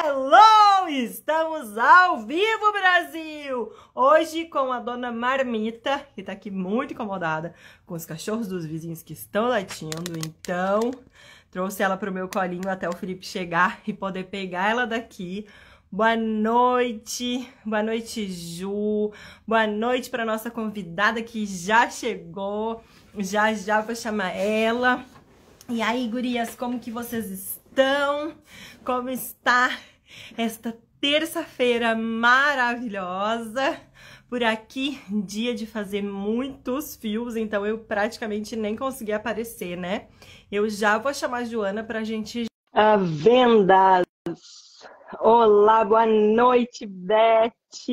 Hello! Estamos ao vivo, Brasil! Hoje com a dona Marmita, que tá aqui muito incomodada com os cachorros dos vizinhos que estão latindo. Então, trouxe ela pro meu colinho até o Felipe chegar e poder pegar ela daqui. Boa noite Ju, boa noite para nossa convidada que já chegou, já vou chamar ela. E aí, gurias, como que vocês estão? Como está esta terça-feira maravilhosa? Por aqui, dia de fazer muitos fios, então eu praticamente nem consegui aparecer, né? Eu já vou chamar a Joana pra gente... vendas! Olá, boa noite, Beth!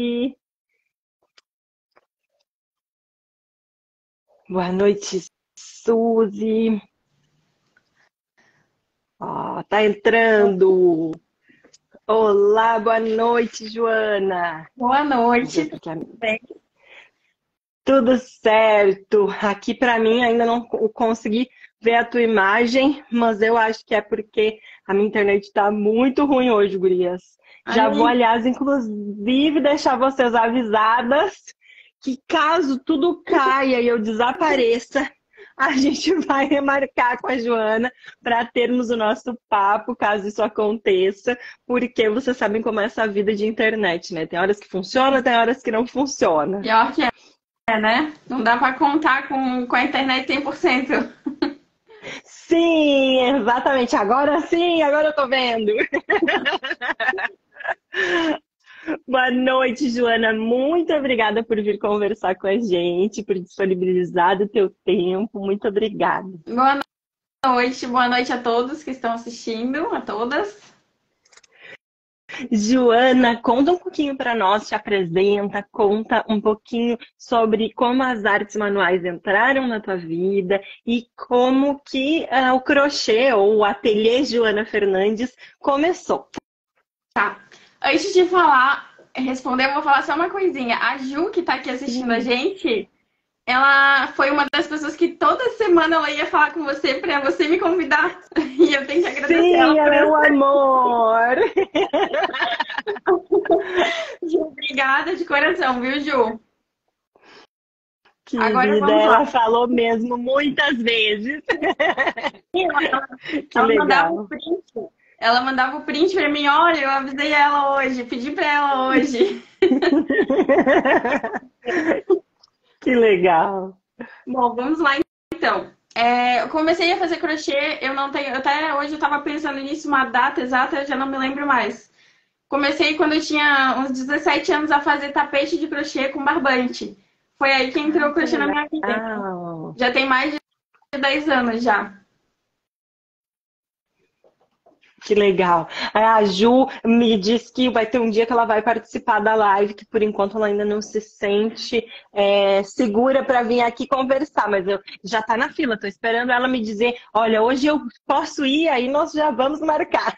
Boa noite, Suzy! Ó, tá entrando! Olá, boa noite, Joana! Boa noite, bem? Tudo certo! Aqui pra mim ainda não consegui ver a tua imagem, mas eu acho que é porque a minha internet tá muito ruim hoje, gurias. Já vou, aliás, inclusive, deixar vocês avisadas que caso tudo caia e eu desapareça, a gente vai remarcar com a Joana para termos o nosso papo, caso isso aconteça, porque vocês sabem como é essa vida de internet, né? Tem horas que funciona, tem horas que não funciona. Pior que é, né? Não dá para contar com a internet 100%. Sim, exatamente. Agora sim, agora eu tô vendo. Boa noite, Joana. Muito obrigada por vir conversar com a gente, por disponibilizar o teu tempo. Muito obrigada. Boa noite a todos que estão assistindo, a todas. Joana, conta um pouquinho para nós, te apresenta, conta um pouquinho sobre como as artes manuais entraram na tua vida e como que o crochê ou o ateliê Joana Fernandes começou. Tá. Antes de responder, eu vou falar só uma coisinha. A Ju, que tá aqui assistindo a gente, ela foi uma das pessoas que toda semana ela ia falar com você para você me convidar. E eu tenho que agradecer ela por meu amor! Ju, obrigada de coração, viu, Ju? Que agora vida, ela falou mesmo muitas vezes. Ela mandava o print. Ela mandava o print pra mim, olha, eu avisei ela hoje, pedi pra ela hoje. Que legal. Bom, vamos lá então. Eu comecei a fazer crochê, eu não tenho, até hoje eu tava pensando nisso, uma data exata, eu já não me lembro mais. Comecei quando eu tinha uns 17 anos a fazer tapete de crochê com barbante. Foi aí que entrou o crochê na minha vida. Já tem mais de 10 anos já. Que legal. A Ju me disse que vai ter um dia que ela vai participar da live, que por enquanto ela ainda não se sente segura para vir aqui conversar, mas eu já tá na fila, tô esperando ela me dizer, olha, hoje eu posso ir, aí nós já vamos marcar.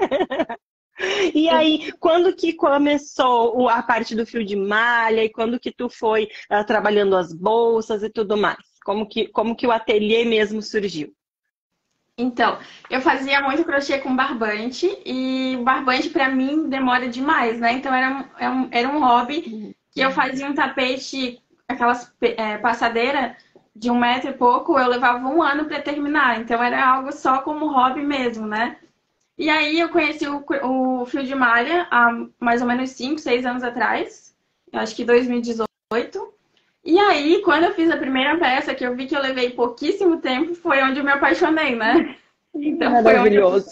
E aí, quando que começou a parte do fio de malha e quando que tu foi trabalhando as bolsas e tudo mais? Como que o ateliê mesmo surgiu? Então, eu fazia muito crochê com barbante e o barbante pra mim demora demais, né? Então era um hobby que eu fazia um tapete, aquelas passadeiras de 1 metro e pouco, eu levava 1 ano pra terminar. Então era algo só como hobby mesmo, né? E aí eu conheci o fio de malha há mais ou menos 5, 6 anos atrás. Eu acho que 2018. E aí, quando eu fiz a primeira peça, que eu vi que eu levei pouquíssimo tempo, foi onde eu me apaixonei, né? Então, maravilhoso.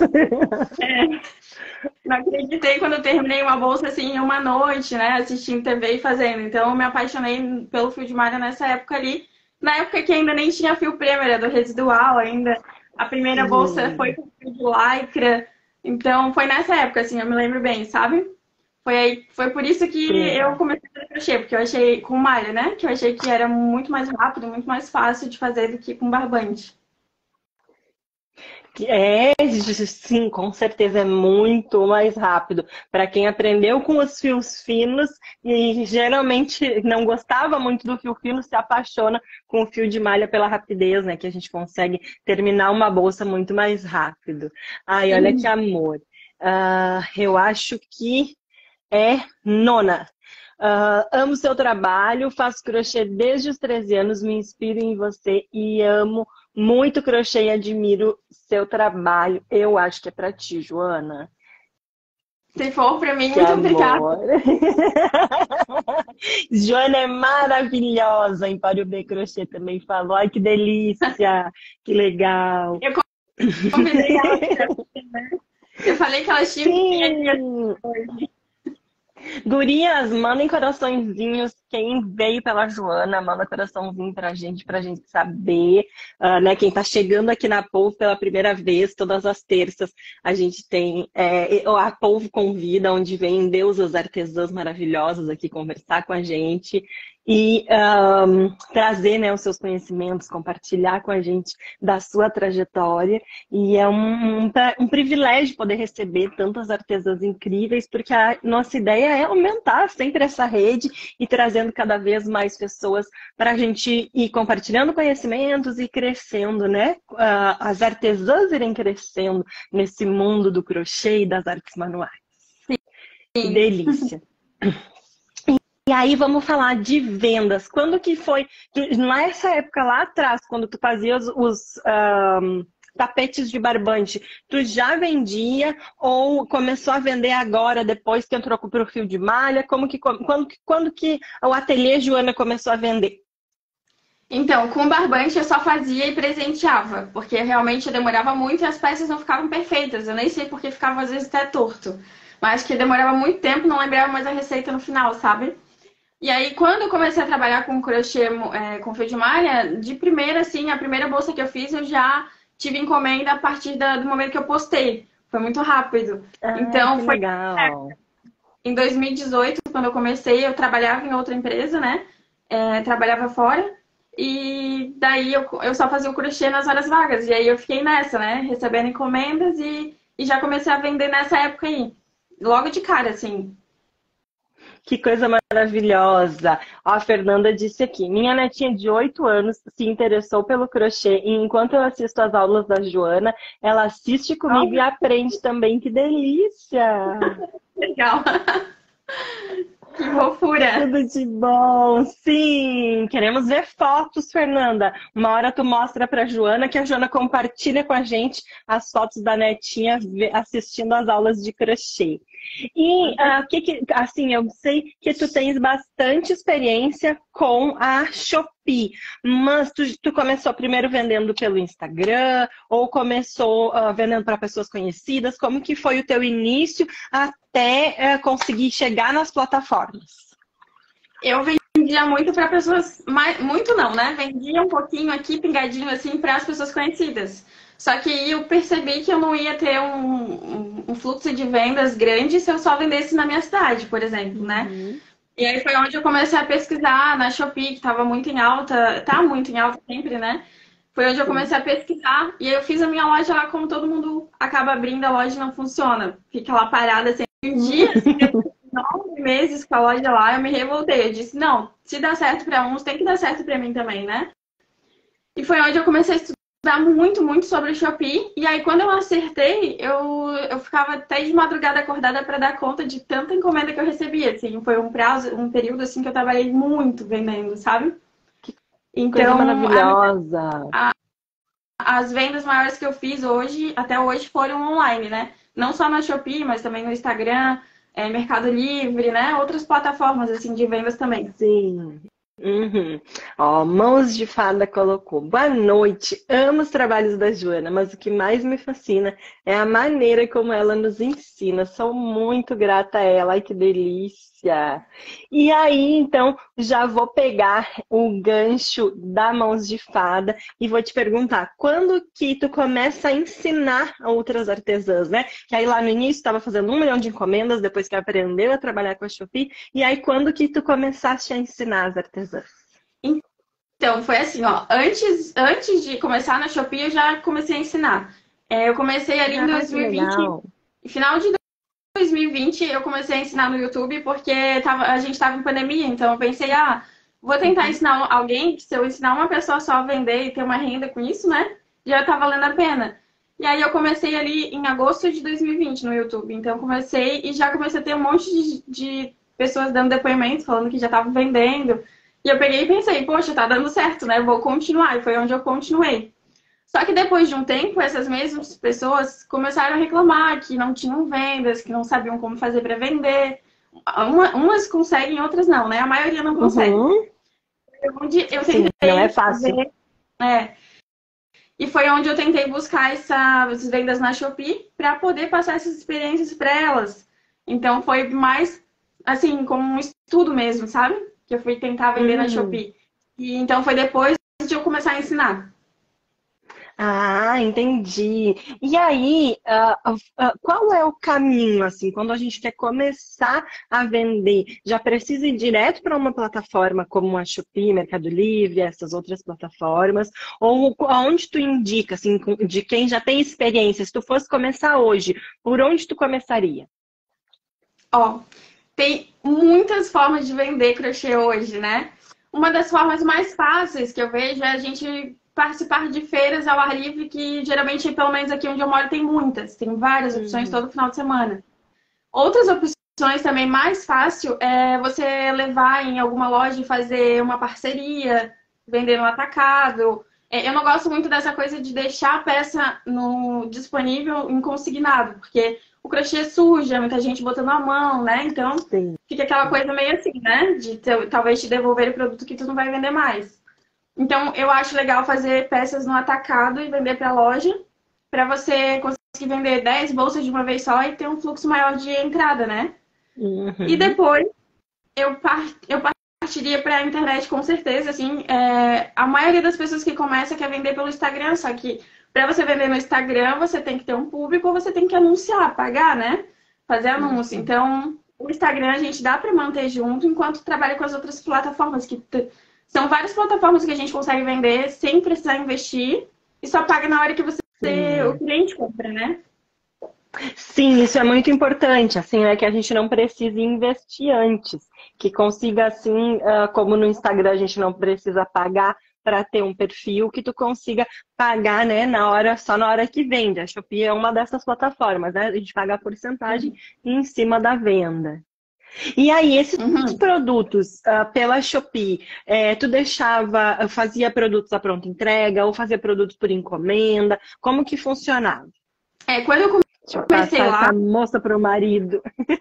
Não acreditei quando eu terminei uma bolsa assim em uma noite, né? Assistindo TV e fazendo. Então, eu me apaixonei pelo fio de malha nessa época ali. Na época que ainda nem tinha fio prêmio, era do residual ainda. A primeira bolsa foi com fio de lycra. Então, foi nessa época, assim, eu me lembro bem, sabe? Foi por isso que eu comecei a fazer crochê, porque eu achei com malha, né? Que eu achei que era muito mais rápido, muito mais fácil de fazer do que com barbante. Sim, com certeza é muito mais rápido. Para quem aprendeu com os fios finos e geralmente não gostava muito do fio fino, se apaixona com o fio de malha pela rapidez, né? Que a gente consegue terminar uma bolsa muito mais rápido. Ai, olha que amor. Eu acho que é nona. Amo seu trabalho, faço crochê desde os 13 anos, me inspiro em você e amo muito crochê e admiro seu trabalho. Eu acho que é pra ti, Joana. Se for pra mim, Que muito obrigada. amor! Joana é maravilhosa. Empório B Crochê também falou. Ai, que delícia! Que legal! Eu convidei ela pra vir, né? Eu falei que elas tinham que vir aqui Sim! hoje. Gurias, mandem coraçõezinhos. Quem veio pela Joana, manda coraçãozinho pra gente saber. Né? Quem tá chegando aqui na Polvo pela primeira vez, todas as terças, a gente tem a Polvo Convida, onde vem deusas artesãs maravilhosas aqui conversar com a gente e trazer, né, os seus conhecimentos, compartilhar com a gente da sua trajetória. E é um privilégio poder receber tantas artesãs incríveis, porque a nossa ideia é aumentar sempre essa rede e trazendo cada vez mais pessoas para a gente ir compartilhando conhecimentos e crescendo, né? As artesãs irem crescendo nesse mundo do crochê e das artes manuais. Que Sim. delícia! E aí vamos falar de vendas. Quando que foi? Nessa época lá atrás, quando tu fazia os tapetes de barbante, tu já vendia ou começou a vender agora, depois que entrou pro fio de malha? Quando que o ateliê Joana começou a vender? Então, com barbante eu só fazia e presenteava, porque realmente demorava muito e as peças não ficavam perfeitas. Eu nem sei porque ficava às vezes até torto. Mas que demorava muito tempo, não lembrava mais a receita no final, sabe? E aí, quando eu comecei a trabalhar com crochê, com fio de malha, de primeira, assim, a primeira bolsa que eu fiz, eu já tive encomenda a partir do momento que eu postei. Foi muito rápido. Ah, Então, que foi legal. em 2018, quando eu comecei, eu trabalhava em outra empresa, né? Trabalhava fora. E daí eu só fazia o crochê nas horas vagas. E aí eu fiquei nessa, né? Recebendo encomendas e já comecei a vender nessa época aí. Logo de cara, assim. Que coisa maravilhosa! Ó, a Fernanda disse aqui: minha netinha de 8 anos se interessou pelo crochê e enquanto eu assisto às aulas da Joana, ela assiste comigo e aprende também. Que delícia! Legal. Que fofura. Tudo de bom! Sim! Queremos ver fotos, Fernanda. Uma hora tu mostra pra Joana, que a Joana compartilha com a gente as fotos da netinha assistindo às aulas de crochê. E assim, eu sei que tu tens bastante experiência com a Shopee, mas tu começou primeiro vendendo pelo Instagram ou começou vendendo para pessoas conhecidas? Como que foi o teu início até conseguir chegar nas plataformas? Eu vendia muito para pessoas, muito não, né? Vendia um pouquinho aqui, pingadinho assim, para as pessoas conhecidas. Só que eu percebi que eu não ia ter um fluxo de vendas grande se eu só vendesse na minha cidade, por exemplo, né? Uhum. E aí foi onde eu comecei a pesquisar na Shopee, que estava muito em alta, tá muito em alta sempre, né? Foi onde eu comecei a pesquisar e aí eu fiz a minha loja lá, como todo mundo acaba abrindo, a loja não funciona. Fica lá parada assim, um dia, assim, depois de 9 meses com a loja lá, eu me revoltei. Eu disse, não, se dá certo para uns, tem que dar certo para mim também, né? E foi onde eu comecei a estudar muito, muito sobre o Shopee. E aí, quando eu acertei, eu ficava até de madrugada acordada para dar conta de tanta encomenda que eu recebia. Assim, foi um período assim que eu trabalhei muito vendendo, sabe? Coisa Então, maravilhosa! as vendas maiores que eu fiz hoje, até hoje, foram online, né? Não só na Shopee, mas também no Instagram, Mercado Livre, né? Outras plataformas assim de vendas também. Sim. Uhum. Ó, Mãos de Fada colocou: boa noite, amo os trabalhos da Joana, mas o que mais me fascina é a maneira como ela nos ensina. Sou muito grata a ela, ai que delícia! E aí, então, já vou pegar o gancho da Mãos de Fada e vou te perguntar: quando que tu começa a ensinar a outras artesãs, né? Que aí lá no início estava fazendo 1 milhão de encomendas, depois que aprendeu a trabalhar com a Shopee, e aí quando que tu começaste a ensinar as artesãs? Então, foi assim, ó. Antes de começar na Shopee, eu já comecei a ensinar. Eu comecei ali em Ah, que 2020, legal. final de 2020, eu comecei a ensinar no YouTube porque a gente estava em pandemia, então eu pensei, vou tentar ensinar alguém, que se eu ensinar uma pessoa só a vender e ter uma renda com isso, né? Já tá valendo a pena. E aí eu comecei ali em agosto de 2020 no YouTube. Então eu comecei e já comecei a ter um monte de pessoas dando depoimentos, falando que já estavam vendendo. E eu peguei e pensei, poxa, tá dando certo, né? Vou continuar. E foi onde eu continuei. Só que depois de um tempo, essas mesmas pessoas começaram a reclamar que não tinham vendas, que não sabiam como fazer para vender. Umas conseguem, outras não, né? A maioria não consegue. Uhum. Onde eu Sim, não é tentei fácil. fazer, e foi onde eu tentei buscar essas vendas na Shopee para poder passar essas experiências para elas. Então foi mais assim, como um estudo mesmo, sabe? Que eu fui tentar vender na Uhum. Shopee. E então foi depois de eu começar a ensinar. Ah, entendi. E aí, qual é o caminho, assim, quando a gente quer começar a vender? Já precisa ir direto para uma plataforma como a Shopee, Mercado Livre, essas outras plataformas? Ou aonde tu indica, assim, de quem já tem experiência? Se tu fosse começar hoje, por onde tu começaria? Ó, tem muitas formas de vender crochê hoje, né? Uma das formas mais fáceis que eu vejo é a gente participar de feiras ao ar livre, que geralmente, pelo menos aqui onde eu moro, tem muitas. Tem várias opções Uhum. todo final de semana. Outras opções também mais fácil é você levar em alguma loja e fazer uma parceria, vender no atacado. Eu não gosto muito dessa coisa de deixar a peça disponível em consignado, porque o crochê suja, muita gente botando a mão, né? Então Sim. fica aquela coisa meio assim, né? De talvez te devolver o produto que tu não vai vender mais. Então eu acho legal fazer peças no atacado e vender para a loja, para você conseguir vender 10 bolsas de uma vez só e ter um fluxo maior de entrada, né? E Uhum. depois eu partiria para a internet com certeza, assim, a maioria das pessoas que começa quer vender pelo Instagram, só que para você vender no Instagram, você tem que ter um público ou você tem que anunciar, pagar, né? Fazer anúncio. Uhum. Então, o Instagram a gente dá para manter junto enquanto trabalha com as outras plataformas, são várias plataformas que a gente consegue vender sem precisar investir e só paga na hora que o Sim. cliente compra, né? Sim, isso é muito importante, assim, né, que a gente não precise investir antes, que consiga, assim, como no Instagram a gente não precisa pagar para ter um perfil, que tu consiga pagar, né, só na hora que vende. A Shopee é uma dessas plataformas, né, a gente paga a porcentagem em cima da venda. E aí, esses Uhum. produtos pela Shopee, fazia produtos à pronta entrega ou fazia produtos por encomenda? Como que funcionava? Quando eu Deixa eu comecei passar lá, essa moça pro marido,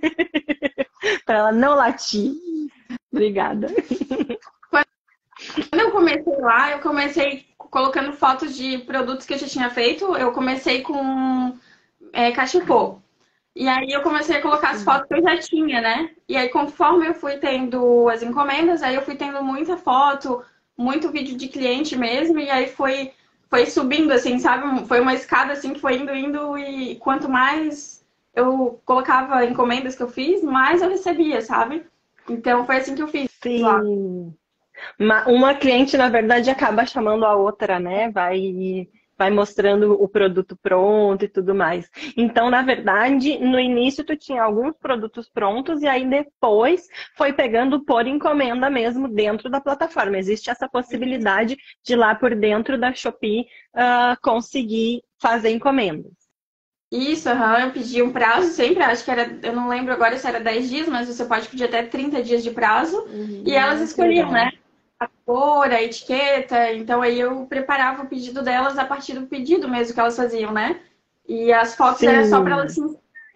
para ela não latir. Obrigada. Quando eu comecei lá, eu comecei colocando fotos de produtos que eu já tinha feito. Eu comecei com cachepô. E aí eu comecei a colocar as fotos que eu já tinha, né? E aí conforme eu fui tendo as encomendas, aí eu fui tendo muita foto, muito vídeo de cliente mesmo, e aí foi subindo, assim, sabe? Foi uma escada, assim, que foi indo, e quanto mais eu colocava encomendas que eu fiz, mais eu recebia, sabe? Então foi assim que eu fiz lá. Sim. Uma cliente, na verdade, acaba chamando a outra, né? Vai mostrando o produto pronto e tudo mais. Então, na verdade, no início tu tinha alguns produtos prontos e aí depois foi pegando por encomenda mesmo dentro da plataforma. Existe essa possibilidade de lá por dentro da Shopee conseguir fazer encomendas. Isso, aham, eu pedi um prazo sempre, acho que era, eu não lembro agora se era 10 dias, mas você pode pedir até 30 dias de prazo. E elas Que escolhiam, legal. né? A cor, a etiqueta. Então aí eu preparava o pedido delas a partir do pedido mesmo que elas faziam, né? E as fotos era só para elas Sim. se.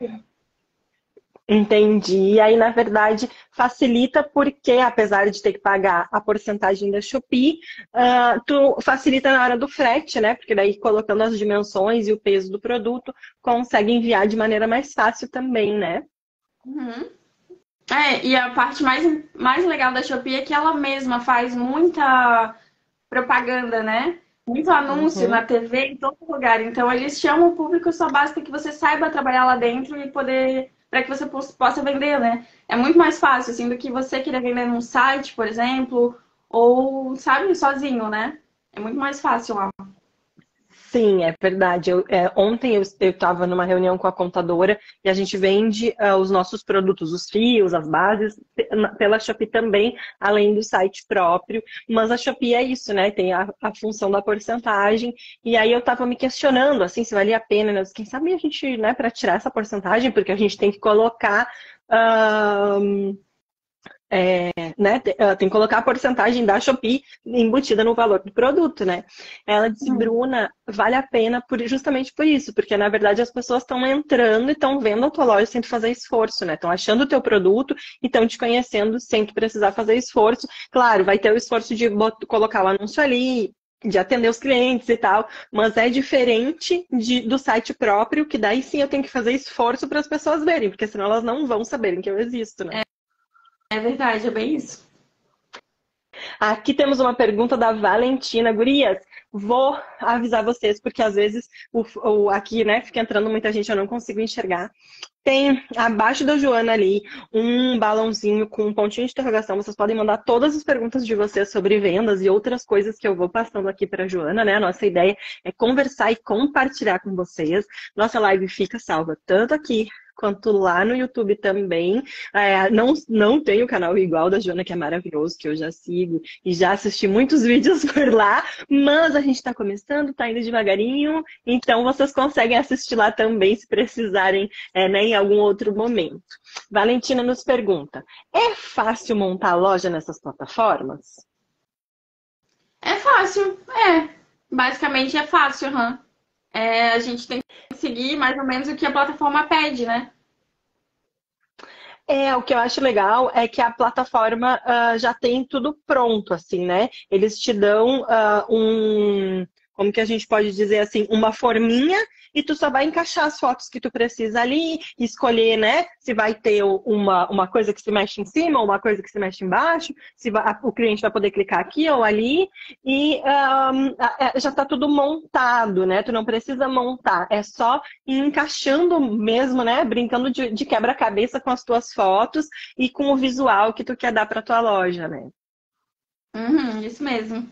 Entendi. E aí, na verdade, facilita porque, apesar de ter que pagar a porcentagem da Shopee, tu facilita na hora do frete, né? Porque daí, colocando as dimensões e o peso do produto, consegue enviar de maneira mais fácil também, né? Uhum. E a parte mais legal da Shopee é que ela mesma faz muita propaganda, né? Muito anúncio na Uhum. TV, em todo lugar. Então, eles chamam o público, só basta que você saiba trabalhar lá dentro e poder, para que você possa vender, né? É muito mais fácil, assim, do que você querer vender num site, por exemplo, ou, sabe, sozinho, né? É muito mais fácil lá. Sim, é verdade. Ontem eu estava numa reunião com a contadora e a gente vende os nossos produtos, os fios, as bases, pela Shopee também, além do site próprio. Mas a Shopee é isso, né? Tem a função da porcentagem. E aí eu estava me questionando, assim, se valia a pena, né? Quem sabe a gente, né, para tirar essa porcentagem, porque a gente tem que colocar. Né, tem que colocar a porcentagem da Shopee embutida no valor do produto, né? Ela disse, Bruna, vale a pena justamente por isso, porque na verdade as pessoas estão entrando e estão vendo a tua loja sem tu fazer esforço, né? Estão achando o teu produto e estão te conhecendo sem tu precisar fazer esforço. Claro, vai ter o esforço de colocar o anúncio ali, de atender os clientes e tal, mas é diferente do site próprio, que daí sim eu tenho que fazer esforço para as pessoas verem, porque senão elas não vão saberem que eu existo, né? É verdade, é bem isso. Aqui temos uma pergunta da Valentina. Gurias, vou avisar vocês, porque às vezes aqui, né, fica entrando muita gente, eu não consigo enxergar. Tem abaixo da Joana ali um balãozinho com um pontinho de interrogação. Vocês podem mandar todas as perguntas de vocês sobre vendas e outras coisas que eu vou passando aqui para a Joana, né? A nossa ideia é conversar e compartilhar com vocês. Nossa live fica salva tanto aqui quanto lá no YouTube também. Não tem o canal igual da Joana, que é maravilhoso, que eu já sigo e já assisti muitos vídeos por lá, mas a gente está começando, está indo devagarinho, então vocês conseguem assistir lá também se precisarem, né, em algum outro momento. Valentina nos pergunta, é fácil montar loja nessas plataformas? É fácil, é. Basicamente é fácil, uhum. A gente tem que seguir mais ou menos o que a plataforma pede, né? O que eu acho legal é que a plataforma já tem tudo pronto, assim, né? Eles te dão como que a gente pode dizer assim, uma forminha e tu só vai encaixar as fotos que tu precisa ali, escolher, né, se vai ter uma coisa que se mexe em cima ou uma coisa que se mexe embaixo, se o cliente vai poder clicar aqui ou ali e já está tudo montado, né, tu não precisa montar, é só ir encaixando mesmo, né, brincando de quebra-cabeça com as tuas fotos e com o visual que tu quer dar para tua loja, né. Isso mesmo.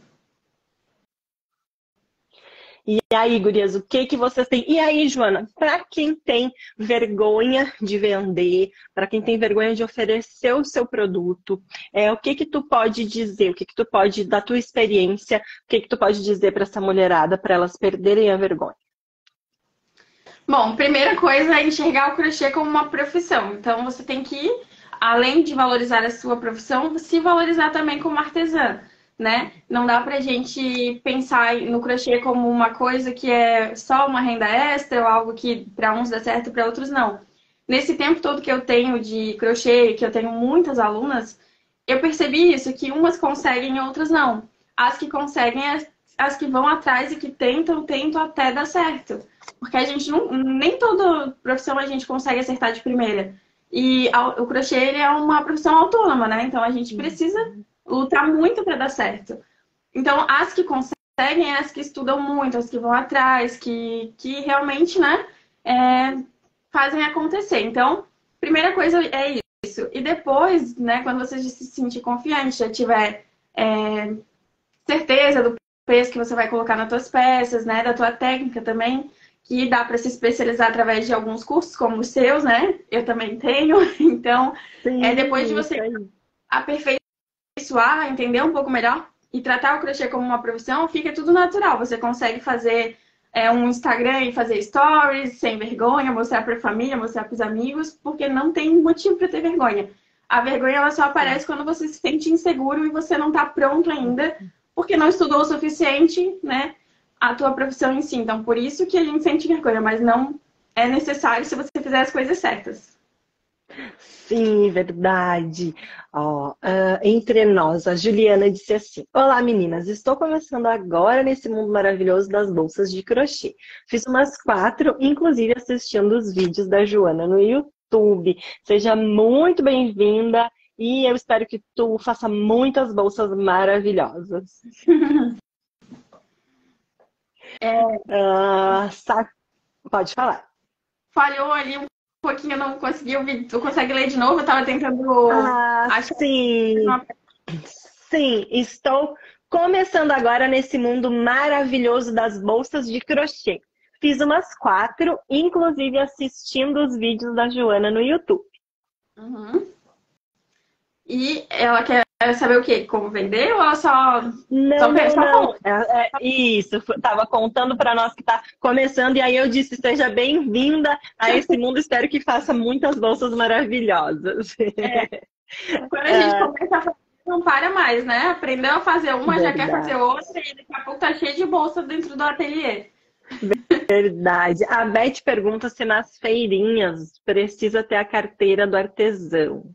E aí, gurias, o que vocês têm? E aí, Joana, para quem tem vergonha de vender, para quem tem vergonha de oferecer o seu produto, o que tu pode dizer? O que tu pode, da tua experiência, o que tu pode dizer para essa mulherada, para elas perderem a vergonha? Bom, primeira coisa é enxergar o crochê como uma profissão. Então, você tem que, além de valorizar a sua profissão, se valorizar também como artesã. Né? Não dá pra gente pensar no crochê como uma coisa que é só uma renda extra ou algo que para uns dá certo e para outros não. Nesse tempo todo que eu tenho de crochê, que eu tenho muitas alunas, eu percebi isso, que umas conseguem e outras não. As que conseguem, as que vão atrás e que tentam até dar certo. Porque a gente nem toda profissão a gente consegue acertar de primeira. E o crochê ele é uma profissão autônoma, né? Então a gente precisa lutar muito para dar certo. Então, as que conseguem, as que estudam muito, as que vão atrás, que realmente, né, fazem acontecer. Então, primeira coisa é isso. E depois, né, quando você se sentir confiante, já tiver certeza do peso que você vai colocar nas tuas peças, né, da tua técnica também, que dá para se especializar através de alguns cursos como os seus, né? Eu também tenho. Então, depois de você aperfeiçoar, entender um pouco melhor e tratar o crochê como uma profissão, fica tudo natural. Você consegue fazer um Instagram e fazer stories sem vergonha, mostrar para a família, mostrar para os amigos, porque não tem motivo para ter vergonha. A vergonha ela só aparece quando você se sente inseguro e você não está pronto ainda, porque não estudou o suficiente, né, a tua profissão em si. Então, por isso que a gente sente vergonha, mas não é necessário se você fizer as coisas certas. Sim, verdade. Entre nós, a Juliana disse assim: olá meninas, estou começando agora nesse mundo maravilhoso das bolsas de crochê. Fiz umas 4, inclusive assistindo os vídeos da Joana no YouTube. Seja muito bem-vinda e eu espero que tu faça muitas bolsas maravilhosas. Pode falar. Falhou ali um pouquinho, eu não consegui ouvir. Tu consegue ler de novo? Eu tava tentando... Sim, estou Começando agora nesse mundo maravilhoso das bolsas de crochê. Fiz umas 4, inclusive assistindo os vídeos da Joana no YouTube. Uhum. E ela quer saber o quê? Como vender ou ela só... Não. Isso, estava contando para nós que está começando e aí eu disse, seja bem-vinda a esse mundo, espero que faça muitas bolsas maravilhosas. Quando a gente começa a fazer, não para mais, né? Aprendeu a fazer uma, já quer fazer outra e daqui a pouco tá cheio de bolsa dentro do ateliê. Verdade. A Beth pergunta se nas feirinhas precisa ter a carteira do artesão.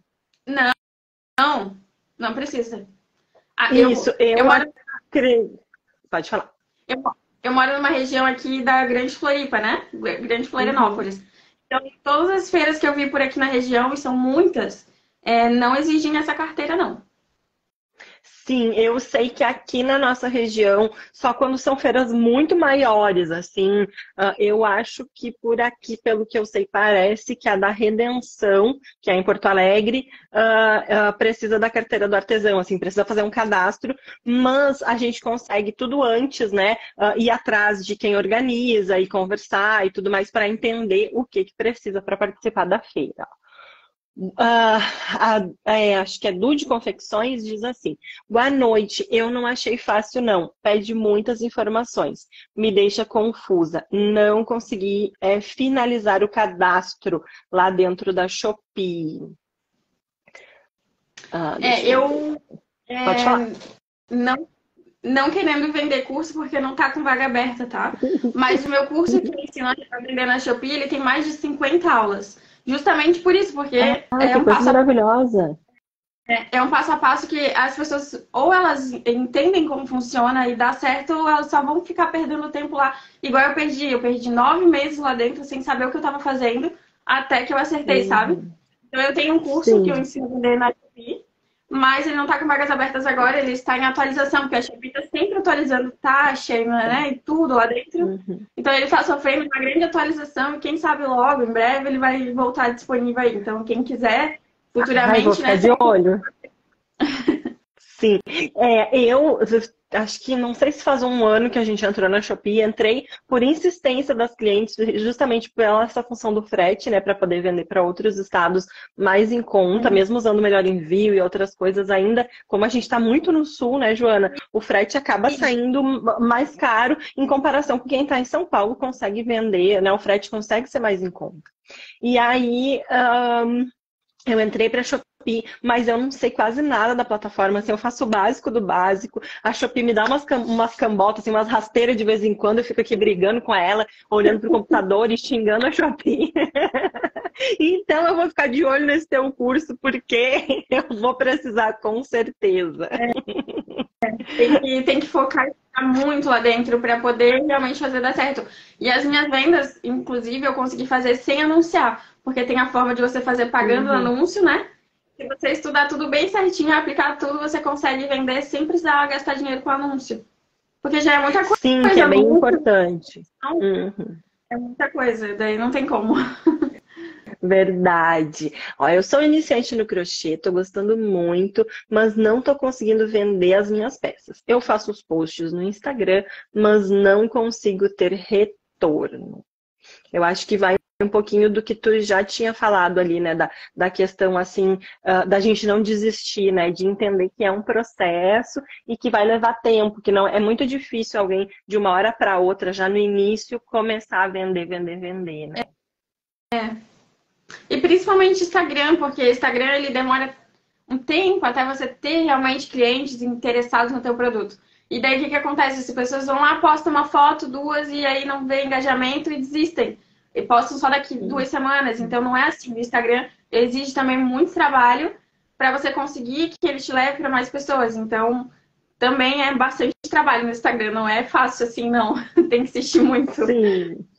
Não precisa. Isso, eu moro... Pode falar. Eu moro numa região aqui da Grande Floripa, né? Grande Florianópolis. Então, todas as feiras que eu vi por aqui na região, e são muitas, não exigem essa carteira, não. Sim, eu sei que aqui na nossa região, só quando são feiras muito maiores, assim, eu acho que por aqui, pelo que eu sei, parece que a da Redenção, que é em Porto Alegre, precisa da carteira do artesão, assim, precisa fazer um cadastro, mas a gente consegue tudo antes, né, ir atrás de quem organiza e conversar e tudo mais para entender o que precisa para participar da feira. Acho que é Du de Confecções, diz assim: boa noite, eu não achei fácil não, pede muitas informações, me deixa confusa, não consegui finalizar o cadastro lá dentro da Shopee. Pode falar. Não querendo vender curso porque não tá com vaga aberta, tá? Mas o meu curso que ensina a vender na Shopee, ele tem mais de 50 aulas. Justamente por isso, porque que um coisa maravilhosa. É um passo a passo que as pessoas ou elas entendem como funciona e dá certo, ou elas só vão ficar perdendo tempo lá. Igual eu perdi 9 meses lá dentro sem saber o que eu tava fazendo, até que eu acertei, sabe? Então eu tenho um curso que eu ensino a vender na Shopee, mas ele não tá com vagas abertas agora, ele está em atualização, porque a Shopee tá sempre atualizando taxa, né, e tudo lá dentro. Então ele tá sofrendo uma grande atualização e quem sabe logo, em breve, ele vai voltar disponível aí. Então quem quiser, futuramente, vou ficar de olho. Sim, eu acho que não sei se faz um ano que a gente entrou na Shopee, entrei por insistência das clientes, justamente pela essa função do frete, né, para poder vender para outros estados mais em conta, mesmo usando o melhor envio e outras coisas ainda, como a gente está muito no sul, né, Joana, o frete acaba saindo mais caro em comparação com quem está em São Paulo consegue vender, né, o frete consegue ser mais em conta. E aí, eu entrei para a Shopee, mas eu não sei quase nada da plataforma, assim, eu faço o básico do básico, a Shopee me dá umas cambotas, assim, umas rasteiras de vez em quando, eu fico aqui brigando com ela, olhando pro computador e xingando a Shopee. Então eu vou ficar de olho nesse teu curso, porque eu vou precisar com certeza. Tem que focar muito lá dentro para poder realmente fazer dar certo. E as minhas vendas, inclusive, eu consegui fazer sem anunciar, porque tem a forma de você fazer pagando o anúncio, né? Se você estudar tudo bem certinho, aplicar tudo, você consegue vender sem precisar gastar dinheiro com anúncio. Porque já é muita coisa. Sim, que é bem importante. É muita coisa, daí não tem como. Verdade. Ó, eu sou iniciante no crochê, tô gostando muito, mas não tô conseguindo vender as minhas peças. Eu faço os posts no Instagram, mas não consigo ter retorno. Eu acho que vai um pouquinho do que tu já tinha falado ali, né? Da questão, assim, da gente não desistir, né? De entender que é um processo e que vai levar tempo, que não é muito difícil alguém, de uma hora para outra, já no início, começar a vender, né? E principalmente Instagram, porque Instagram, ele demora um tempo até você ter realmente clientes interessados no teu produto. E daí, o que acontece? As pessoas vão lá, postam uma foto, 2, e aí não vê engajamento e desistem. E postam só daqui 2 semanas. Então, não é assim. O Instagram exige também muito trabalho para você conseguir que ele te leve para mais pessoas. Então, também é bastante trabalho no Instagram. Não é fácil assim, não. Tem que insistir muito.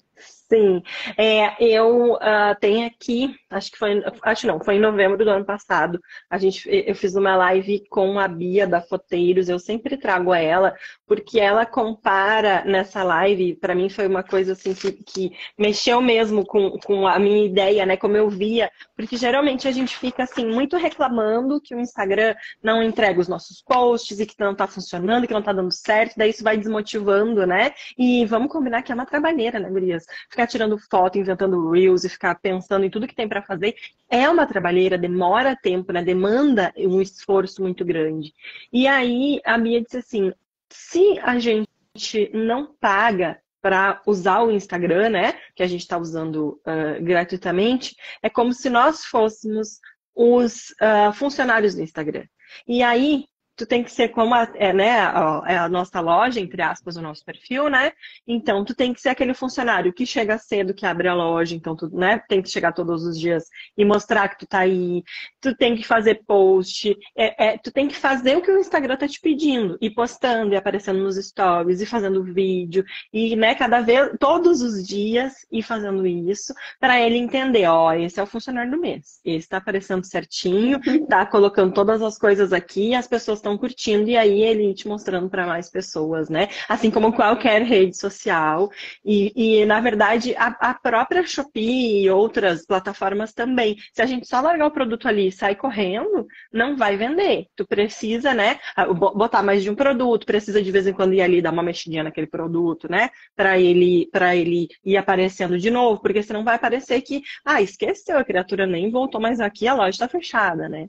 Sim, eu tenho aqui, acho não, foi em novembro do ano passado, eu fiz uma live com a Bia da Foteiros, eu sempre trago ela, porque ela compara nessa live, para mim foi uma coisa assim que mexeu mesmo com a minha ideia, né, como eu via, porque geralmente a gente fica assim, muito reclamando que o Instagram não entrega os nossos posts e que não tá funcionando, que não tá dando certo, daí isso vai desmotivando, né, e vamos combinar que é uma trabalheira, né, gurias? Ficar tirando foto, inventando reels e ficar pensando em tudo que tem para fazer é uma trabalheira, demora tempo, né? Demanda um esforço muito grande. E aí a Bia disse assim: se a gente não paga para usar o Instagram, né? Que a gente está usando gratuitamente, é como se nós fôssemos os funcionários do Instagram. E aí tu tem que ser como a nossa loja, entre aspas, o nosso perfil, né? Então, tu tem que ser aquele funcionário que chega cedo, que abre a loja, então tu, né, tem que chegar todos os dias e mostrar que tu tá aí. Tu tem que fazer post, tu tem que fazer o que o Instagram tá te pedindo, e postando, e aparecendo nos stories, e fazendo vídeo, e, né, cada vez, todos os dias, e fazendo isso, para ele entender, ó, esse é o funcionário do mês. Esse tá aparecendo certinho, tá colocando todas as coisas aqui, as pessoas estão curtindo, e aí ele te mostrando para mais pessoas, né? Assim como qualquer rede social. E na verdade, a própria Shopee e outras plataformas também. Se a gente só largar o produto ali e sair correndo, não vai vender. Tu precisa, né, botar mais de um produto, precisa de vez em quando ir ali dar uma mexidinha naquele produto, né? Para ele ir aparecendo de novo, porque senão vai parecer que, esqueceu, a criatura nem voltou mais aqui, a loja está fechada, né?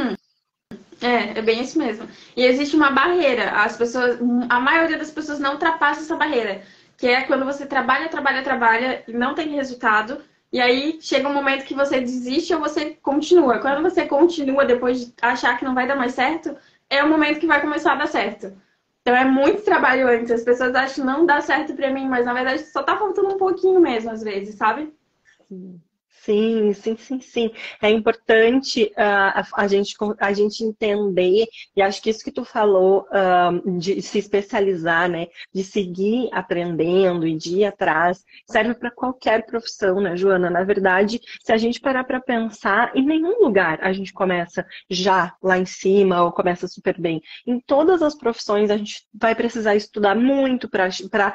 É bem isso mesmo. E existe uma barreira. A maioria das pessoas não ultrapassa essa barreira, que é quando você trabalha, trabalha, trabalha e não tem resultado. E aí chega um momento que você desiste ou você continua. Quando você continua depois de achar que não vai dar mais certo, é o momento que vai começar a dar certo. Então é muito trabalho antes. As pessoas acham que não dá certo pra mim, mas na verdade só tá faltando um pouquinho mesmo, às vezes, sabe? Sim, sim, sim, sim. É importante a gente entender, e acho que isso que tu falou, de se especializar, né? De seguir aprendendo e de ir atrás, serve para qualquer profissão, né, Joana? Na verdade, se a gente parar para pensar, em nenhum lugar a gente começa já lá em cima ou começa super bem. Em todas as profissões a gente vai precisar estudar muito para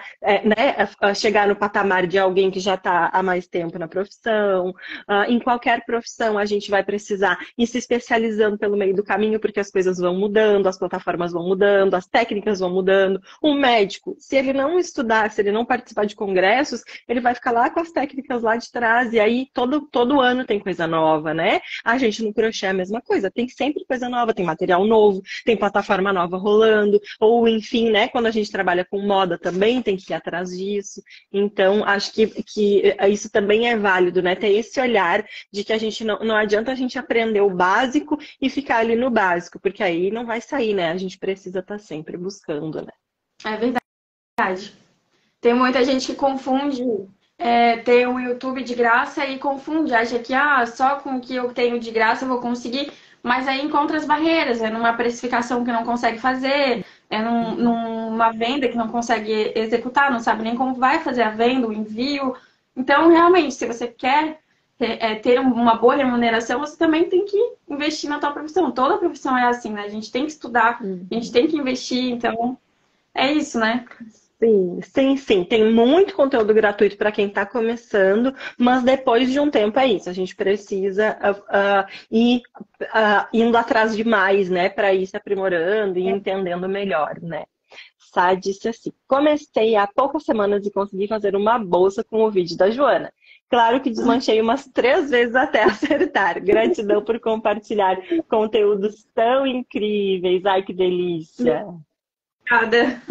chegar no patamar de alguém que já está há mais tempo na profissão. Em qualquer profissão a gente vai precisar ir se especializando pelo meio do caminho, porque as coisas vão mudando, as plataformas vão mudando, as técnicas vão mudando. Um médico, se ele não estudar, se ele não participar de congressos, ele vai ficar lá com as técnicas lá de trás, e aí todo ano tem coisa nova, né? A gente no crochê é a mesma coisa, tem sempre coisa nova, tem material novo, tem plataforma nova rolando, ou enfim, né? Quando a gente trabalha com moda também tem que ir atrás disso. Então, acho que isso também é válido, né? Ter esse olhar de que a gente não adianta a gente aprender o básico e ficar ali no básico, porque aí não vai sair, né? A gente precisa estar sempre buscando, né? É verdade. Tem muita gente que confunde ter um YouTube de graça e confunde, acha que só com o que eu tenho de graça eu vou conseguir, mas aí encontra as barreiras, é numa precificação que não consegue fazer, numa venda que não consegue executar, não sabe nem como vai fazer a venda, o envio. Então, realmente, se você quer ter uma boa remuneração, você também tem que investir na tua profissão. Toda profissão é assim, né? A gente tem que estudar, a gente tem que investir, então é isso, né? Sim, sim, sim. Tem muito conteúdo gratuito para quem está começando, mas depois de um tempo é isso. A gente precisa ir indo atrás de mais, né? Para ir se aprimorando e entendendo melhor, né? Sá disse assim: comecei há poucas semanas e consegui fazer uma bolsa com o vídeo da Joana. Claro que desmanchei umas 3 vezes até acertar. Gratidão por compartilhar conteúdos tão incríveis. Ai, que delícia! Obrigada.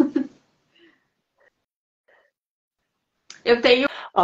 Eu tenho.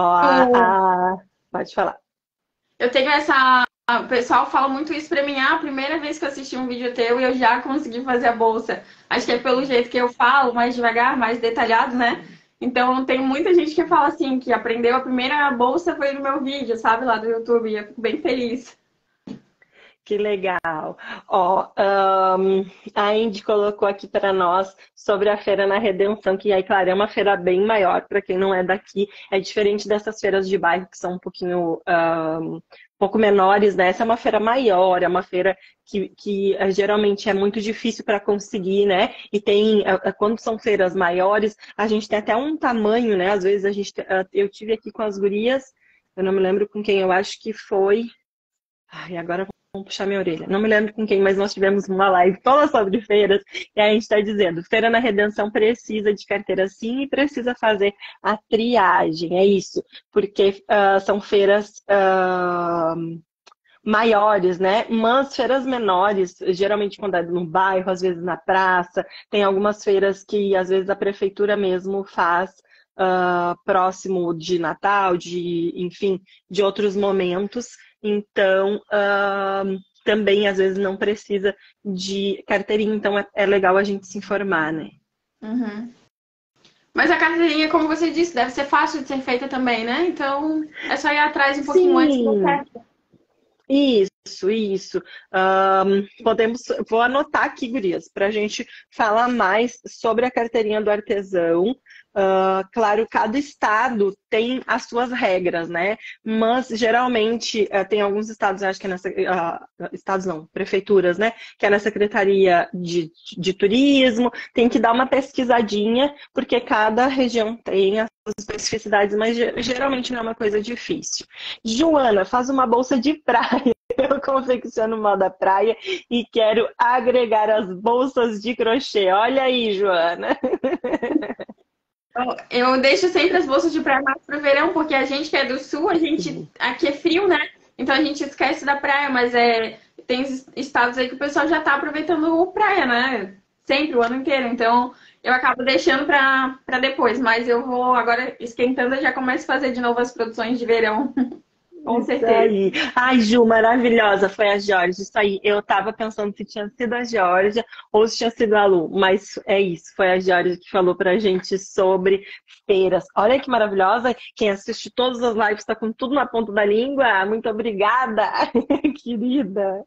Pode falar. Eu tenho essa. O pessoal fala muito isso pra mim. A primeira vez que eu assisti um vídeo teu e eu já consegui fazer a bolsa. Acho que é pelo jeito que eu falo, mais devagar, mais detalhado, né? Então tem muita gente que fala assim, que aprendeu a primeira bolsa foi no meu vídeo, sabe? Lá do YouTube. E eu fico bem feliz. Que legal. Ó, a Indy colocou aqui para nós sobre a Feira na Redenção, que aí, claro, é uma feira bem maior para quem não é daqui. É diferente dessas feiras de bairro que são um pouquinho, um pouco menores, né? Essa é uma feira maior, é uma feira que geralmente é muito difícil para conseguir, né? E tem, quando são feiras maiores, a gente tem até um tamanho, né? Às vezes eu tive aqui com as gurias, eu não me lembro com quem, eu acho que foi. Ai, agora vão puxar minha orelha. Não me lembro com quem, mas nós tivemos uma live toda sobre feiras e a gente está dizendo, Feira na Redenção precisa de carteira sim e precisa fazer a triagem, é isso. Porque são feiras maiores, né? Mas feiras menores, geralmente quando é no bairro, às vezes na praça, tem algumas feiras que às vezes a prefeitura mesmo faz próximo de Natal, enfim, de outros momentos. Então, também às vezes não precisa de carteirinha, então é legal a gente se informar, né? Uhum. Mas a carteirinha, como você disse, deve ser fácil de ser feita também, né? Então, é só ir atrás um pouquinho antes do certo. Isso. Vou anotar aqui, gurias, para a gente falar mais sobre a carteirinha do artesão. Claro, cada estado tem as suas regras, né? Mas geralmente tem alguns estados, acho que é nessa. Estados não, prefeituras, né? Que é na Secretaria de Turismo, tem que dar uma pesquisadinha, porque cada região tem as suas especificidades, mas geralmente não é uma coisa difícil. Joana, faz uma bolsa de praia. Eu confecciono moda praia e quero agregar as bolsas de crochê. Olha aí, Joana. Eu deixo sempre as bolsas de praia mais pro verão, porque a gente que é do sul, aqui é frio, né? Então a gente esquece da praia, mas tem estados aí que o pessoal já tá aproveitando o praia, né? Sempre, o ano inteiro. Então eu acabo deixando pra depois, mas eu vou agora esquentando e já começo a fazer de novo as produções de verão. Com certeza. Aí. Ai, Ju, maravilhosa, foi a Georgia. Isso aí, eu tava pensando se tinha sido a Georgia ou se tinha sido a Lu, mas é isso, foi a Georgia que falou pra gente sobre feiras. Olha que maravilhosa, quem assiste todas as lives tá com tudo na ponta da língua. Muito obrigada, querida.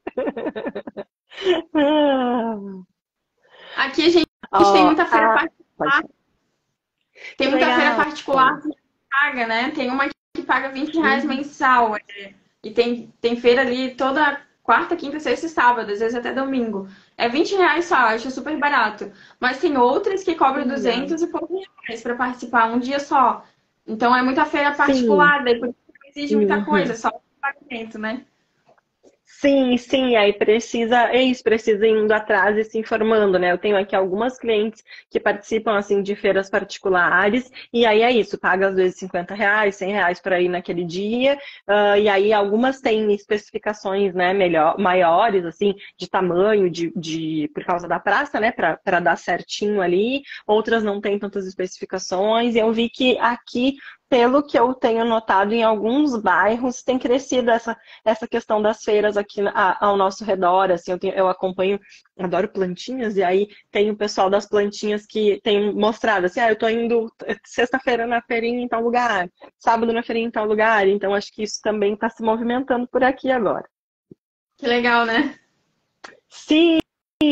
Aqui a gente tem muita feira particular. Tem muita feira particular que paga, né? Tem uma que paga R$20 mensal. E tem feira ali toda quarta, quinta, sexta e sábado, às vezes até domingo. É R$20 só, eu acho super barato. Mas tem outras que cobram 200 e poucos reais para participar um dia só. Então é muita feira particular, daí por isso não exige muita coisa, só o pagamento, né? Sim, aí precisa ir indo atrás e se informando, né? Eu tenho aqui algumas clientes que participam, assim, de feiras particulares, e aí é isso, paga às vezes R$50, R$100 para ir naquele dia, e aí algumas têm especificações, né, maiores, assim, de tamanho, por causa da praça, né, para dar certinho ali, outras não têm tantas especificações, e eu vi que aqui, pelo que eu tenho notado, em alguns bairros tem crescido essa questão das feiras aqui ao nosso redor. Assim, eu acompanho, adoro plantinhas, e aí tem o pessoal das plantinhas que tem mostrado assim, eu tô indo sexta-feira na feirinha em tal lugar, sábado na feirinha em tal lugar, então acho que isso também está se movimentando por aqui agora. Que legal, né? Sim.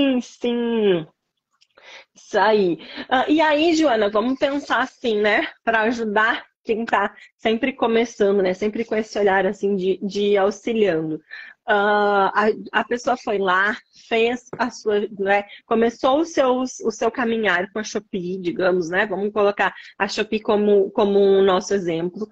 Isso aí. E aí, Joana, vamos pensar assim, né? Para ajudar quem está sempre começando, né? Sempre com esse olhar assim de ir auxiliando. A pessoa foi lá, fez a sua, né? Começou o seu caminhar com a Shopee, digamos, né? Vamos colocar a Shopee como um nosso exemplo.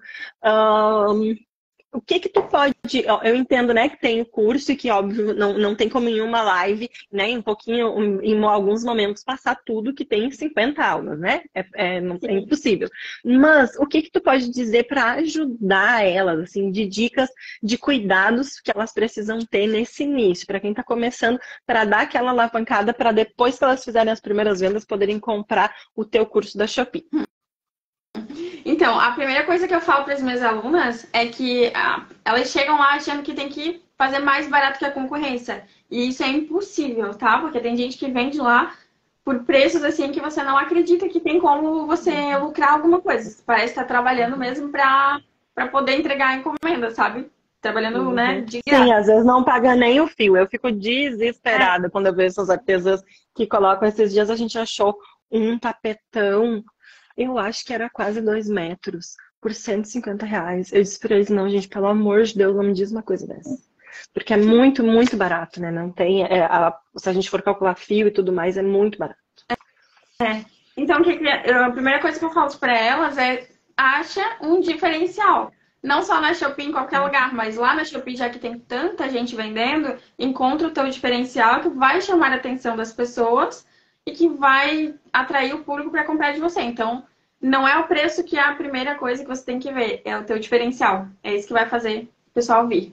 O que tu pode... Eu entendo, né, que tem o curso e que, óbvio, não tem como em uma live, né, em alguns momentos, passar tudo que tem em 50 aulas, né? É impossível. Mas o que tu pode dizer para ajudar elas, assim, de dicas, de cuidados que elas precisam ter nesse início, para quem está começando, para dar aquela alavancada, para depois que elas fizerem as primeiras vendas, poderem comprar o teu curso da Shopee? Então, a primeira coisa que eu falo para as minhas alunas é que elas chegam lá achando que tem que fazer mais barato que a concorrência. E isso é impossível, tá? Porque tem gente que vende lá por preços assim que você não acredita que tem como você lucrar alguma coisa. Parece estar trabalhando mesmo para poder entregar a encomenda, sabe? trabalhando, né, Uhum. de Sim, graça. às vezes não paga nem o fio. Eu fico desesperada quando eu vejo essas artesãs que colocam. Esses dias a gente achou um tapetão, eu acho que era quase 2 metros, por R$ 150. Eu disse pra eles, não, gente, pelo amor de Deus, não me diz uma coisa dessa. Porque é muito, muito barato, né? Não tem, se a gente for calcular fio e tudo mais, é muito barato. Então, a primeira coisa que eu falo para elas é acha um diferencial. Não só na Shopee, em qualquer lugar, mas lá na Shopee, já que tem tanta gente vendendo, encontra o teu diferencial que vai chamar a atenção das pessoas e que vai atrair o público para comprar de você. Então, não é o preço que é a primeira coisa que você tem que ver, é o teu diferencial. É isso que vai fazer o pessoal vir.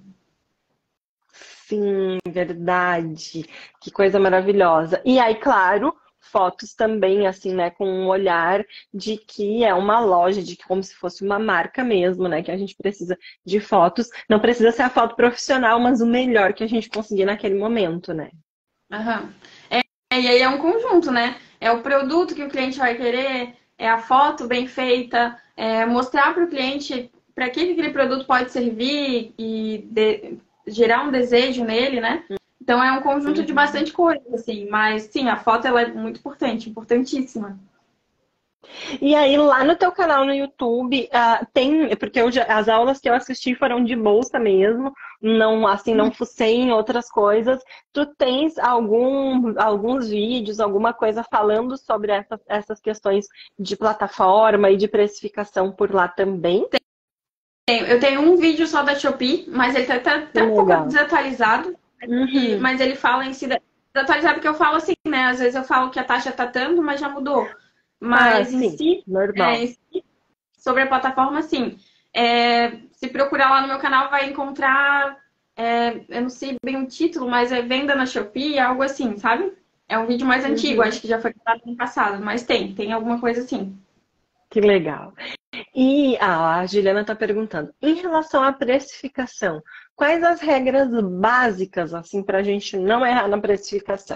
Sim, verdade. Que coisa maravilhosa. E aí, claro, fotos também, assim, né, com um olhar de que é uma loja, de que como se fosse uma marca mesmo, né, que a gente precisa de fotos. Não precisa ser a foto profissional, mas o melhor que a gente conseguir naquele momento, né? Aham. E aí é um conjunto, né? É o produto que o cliente vai querer, é a foto bem feita, é mostrar para o cliente para que aquele produto pode servir e gerar um desejo nele, né? Então é um conjunto de Uhum. bastante coisas, assim. Mas sim, a foto ela é muito importante, importantíssima. E aí, lá no teu canal no YouTube, tem, porque as aulas que eu assisti foram de bolsa mesmo, não, assim, não fucei em outras coisas. Tu tens alguns vídeos, alguma coisa falando sobre essas questões de plataforma e de precificação por lá também? Eu tenho um vídeo só da Shopee, mas ele tá Que até um pouco legal. desatualizado. Uhum. Mas ele fala em si desatualizado porque eu falo assim, né? Às vezes eu falo que a taxa tá tanto, mas já mudou. Ah, Mas em sim, si, normal. sobre a plataforma, sim. Se procurar lá no meu canal, vai encontrar. Eu não sei bem o título, mas é Venda na Shopee, algo assim, sabe? É um vídeo mais antigo, Uhum. acho que já foi gravado no passado, mas tem alguma coisa assim. Que legal. E a Juliana está perguntando, em relação à precificação, quais as regras básicas assim para a gente não errar na precificação?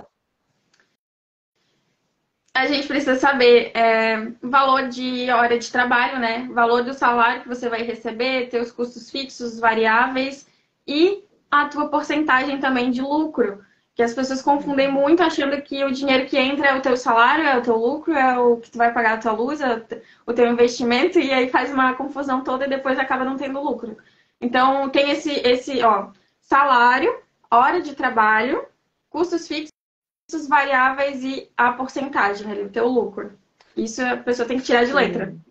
A gente precisa saber valor de hora de trabalho, né? Valor do salário que você vai receber, teus custos fixos, variáveis e a tua porcentagem também de lucro. Que as pessoas confundem muito achando que o dinheiro que entra é o teu salário, é o teu lucro, é o que tu vai pagar a tua luz, é o teu investimento, e aí faz uma confusão toda e depois acaba não tendo lucro. Então tem esse salário, hora de trabalho, custos fixos variáveis e a porcentagem ali, o teu lucro. Isso a pessoa tem que tirar de letra. Sim.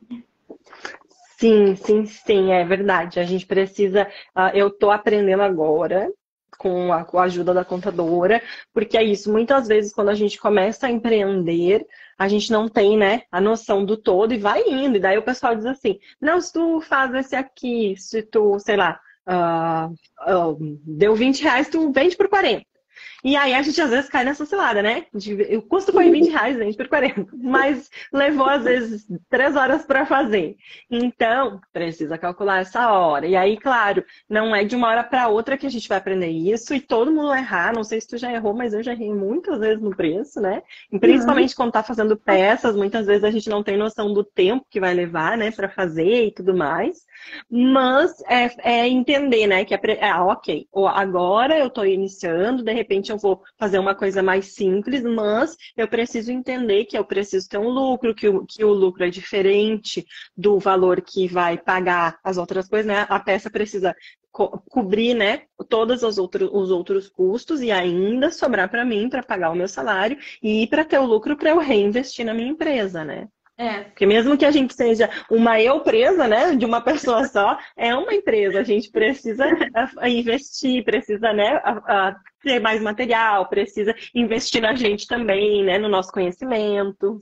Sim, sim, sim, é verdade. A gente precisa. Eu estou aprendendo agora com a ajuda da contadora, porque é isso. Muitas vezes, quando a gente começa a empreender, a gente não tem, né, a noção do todo e vai indo. E daí o pessoal diz assim: não, se tu faz esse aqui, se tu, sei lá, ah, deu R$ 20, tu vende por 40. E aí a gente às vezes cai nessa cilada, né? O custo foi R$ 20, vende por 40. Mas levou às vezes 3 horas para fazer. Então, precisa calcular essa hora. E aí, claro, não é de uma hora para outra que a gente vai aprender isso e todo mundo vai errar. Não sei se tu já errou, mas eu já errei muitas vezes no preço, né? E Uhum. principalmente quando tá fazendo peças, muitas vezes a gente não tem noção do tempo que vai levar, né, para fazer e tudo mais. Mas é entender, né, que ok, agora eu estou iniciando, de repente eu vou fazer uma coisa mais simples, mas eu preciso entender que eu preciso ter um lucro, que o lucro é diferente do valor que vai pagar as outras coisas, né? A peça precisa cobrir, né, todos os outros custos e ainda sobrar para mim para pagar o meu salário e para ter o lucro para eu reinvestir na minha empresa, né? É, Porque mesmo que a gente seja uma eu presa, né, de uma pessoa só, é uma empresa. A gente precisa investir, precisa, né, ter mais material, precisa investir na gente também, né, no nosso conhecimento.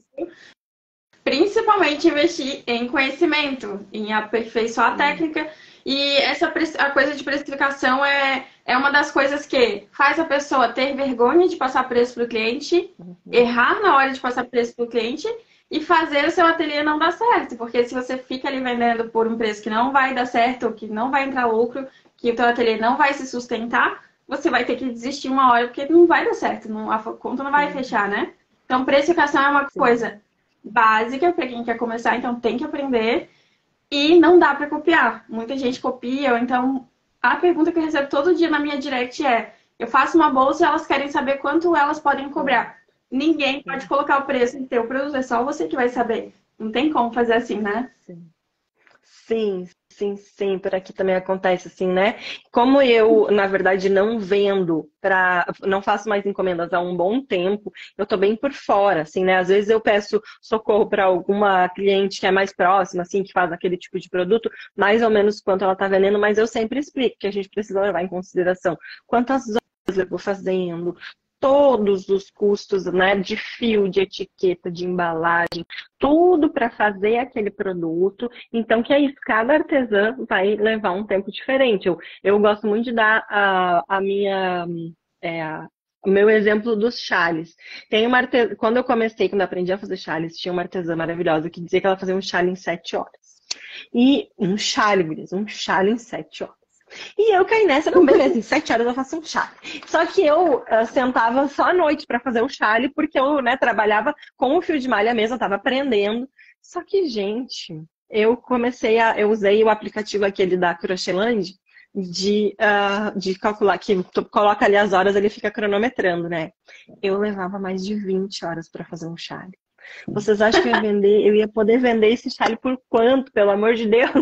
principalmente investir em conhecimento, em aperfeiçoar a técnica. E a coisa de precificação é uma das coisas que faz a pessoa ter vergonha de passar preço para o cliente, errar na hora de passar preço para o cliente e fazer o seu ateliê não dar certo. Porque se você fica ali vendendo por um preço que não vai dar certo, que não vai entrar lucro, que o teu ateliê não vai se sustentar, você vai ter que desistir uma hora porque não vai dar certo, a conta não vai Sim, fechar, né? Então, precificação é uma sim. coisa básica para quem quer começar, então tem que aprender e não dá para copiar. Muita gente copia, ou então a pergunta que eu recebo todo dia na minha direct é: eu faço uma bolsa e elas querem saber quanto elas podem cobrar. Ninguém pode colocar o preço no teu produto, é só você que vai saber. Não tem como fazer assim, né? Sim. Sim, sim, sim, por aqui também acontece assim, né? Como eu, na verdade, não vendo não faço mais encomendas há um bom tempo, eu tô bem por fora, assim, né? Às vezes eu peço socorro para alguma cliente que é mais próxima, assim, que faz aquele tipo de produto, mais ou menos quanto ela tá vendendo, mas eu sempre explico que a gente precisa levar em consideração quantas horas eu vou fazendo, todos os custos, né, de fio, de etiqueta, de embalagem, tudo para fazer aquele produto. Então, que é isso, cada artesã vai levar um tempo diferente. Eu gosto muito de dar a minha. O meu exemplo dos chales. Tem uma Quando eu comecei, quando eu aprendi a fazer chales, tinha uma artesã maravilhosa que dizia que ela fazia um chale em 7 horas. E um chale, beleza, um chale em 7 horas. E eu caí nessa, não, beleza, em 7 horas eu faço um chale. Só que eu sentava só à noite para fazer o chale, porque eu, né, trabalhava com o fio de malha mesmo, eu tava aprendendo. Só que, gente, eu usei o aplicativo aquele da Crochetland de calcular, que tu coloca ali as horas, ele fica cronometrando, né? Eu levava mais de 20 horas para fazer um chale. Vocês acham que eu ia poder vender esse chale por quanto, pelo amor de Deus?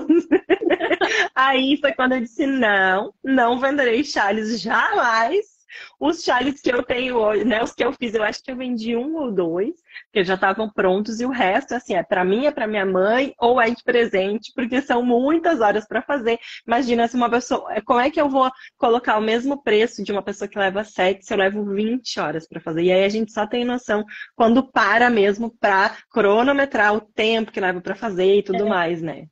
Aí foi quando eu disse, não venderei chales jamais. Os chales que eu tenho hoje, né, os que eu fiz, eu acho que eu vendi um ou dois, que já estavam prontos, e o resto, assim, é para mim, é para minha mãe, ou é de presente, porque são muitas horas para fazer. Imagina se uma pessoa, como é que eu vou colocar o mesmo preço de uma pessoa que leva 7 se eu levo 20 horas para fazer? E aí a gente só tem noção quando para mesmo para cronometrar o tempo que leva para fazer e tudo mais, né?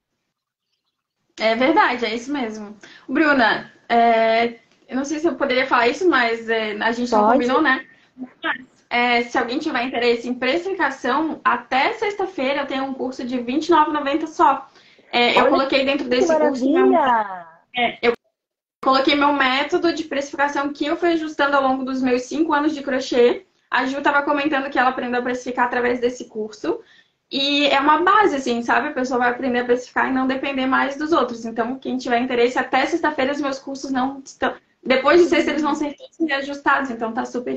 É verdade, é isso mesmo. Bruna, eu não sei se eu poderia falar isso, mas a gente não Pode. combinou, né? Se alguém tiver interesse em precificação, até sexta-feira eu tenho um curso de R$ 29,90 só. Eu Olha coloquei dentro que desse curso maravilha! coloquei meu método de precificação que eu fui ajustando ao longo dos meus 5 anos de crochê. A Ju estava comentando que ela aprendeu a precificar através desse curso. E é uma base, assim, sabe? A pessoa vai aprender a precificar e não depender mais dos outros. Então, quem tiver interesse, até sexta-feira os meus cursos não estão. Depois de sexta, eles vão ser todos reajustados. Então, tá super.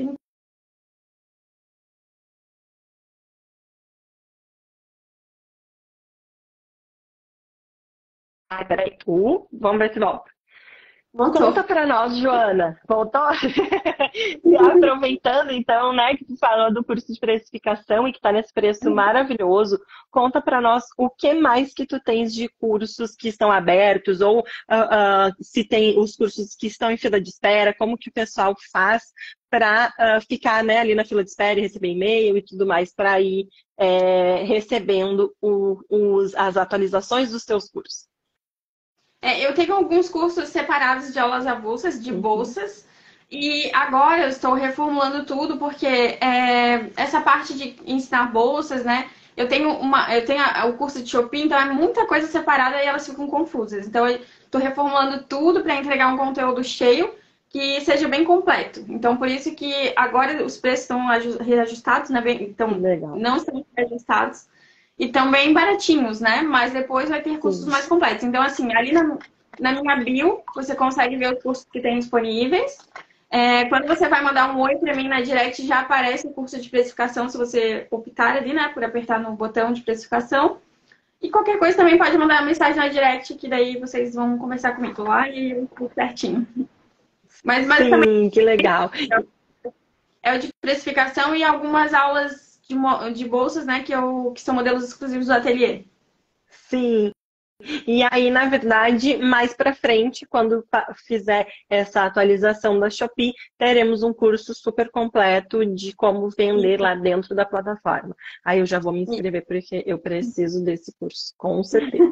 Ai, peraí. Vamos ver se volta. Voltou. Conta pra nós, Joana. Voltou? E aproveitando, então, né, que tu falou do curso de precificação e que tá nesse preço maravilhoso, conta pra nós o que mais que tu tens de cursos que estão abertos ou se tem os cursos que estão em fila de espera, como que o pessoal faz para ficar, né, ali na fila de espera e receber e-mail e tudo mais para ir recebendo as atualizações dos teus cursos. Eu tenho alguns cursos separados de aulas avulsas, de bolsas, e agora eu estou reformulando tudo, porque essa parte de ensinar bolsas, né? Eu tenho o curso de Shopee, então é muita coisa separada e elas ficam confusas. Então eu estou reformulando tudo para entregar um conteúdo cheio que seja bem completo. Então por isso que agora os preços estão reajustados, né? Então Legal. não estão reajustados. E também baratinhos, né? Mas depois vai ter cursos Sim. mais completos. Então, assim, ali na minha bio, você consegue ver os cursos que tem disponíveis. Quando você vai mandar um oi para mim na direct, já aparece o curso de precificação, se você optar ali, né? Por apertar no botão de precificação. E qualquer coisa também pode mandar uma mensagem na direct, que daí vocês vão conversar comigo lá e eu tudo certinho. Mas basicamente Sim, que legal. é o de precificação e algumas aulas de bolsas, né? Que são modelos exclusivos do ateliê. Sim. E aí, na verdade, mais para frente, quando fizer essa atualização da Shopee, teremos um curso super completo de como vender lá dentro da plataforma. Aí eu já vou me inscrever porque eu preciso desse curso, com certeza.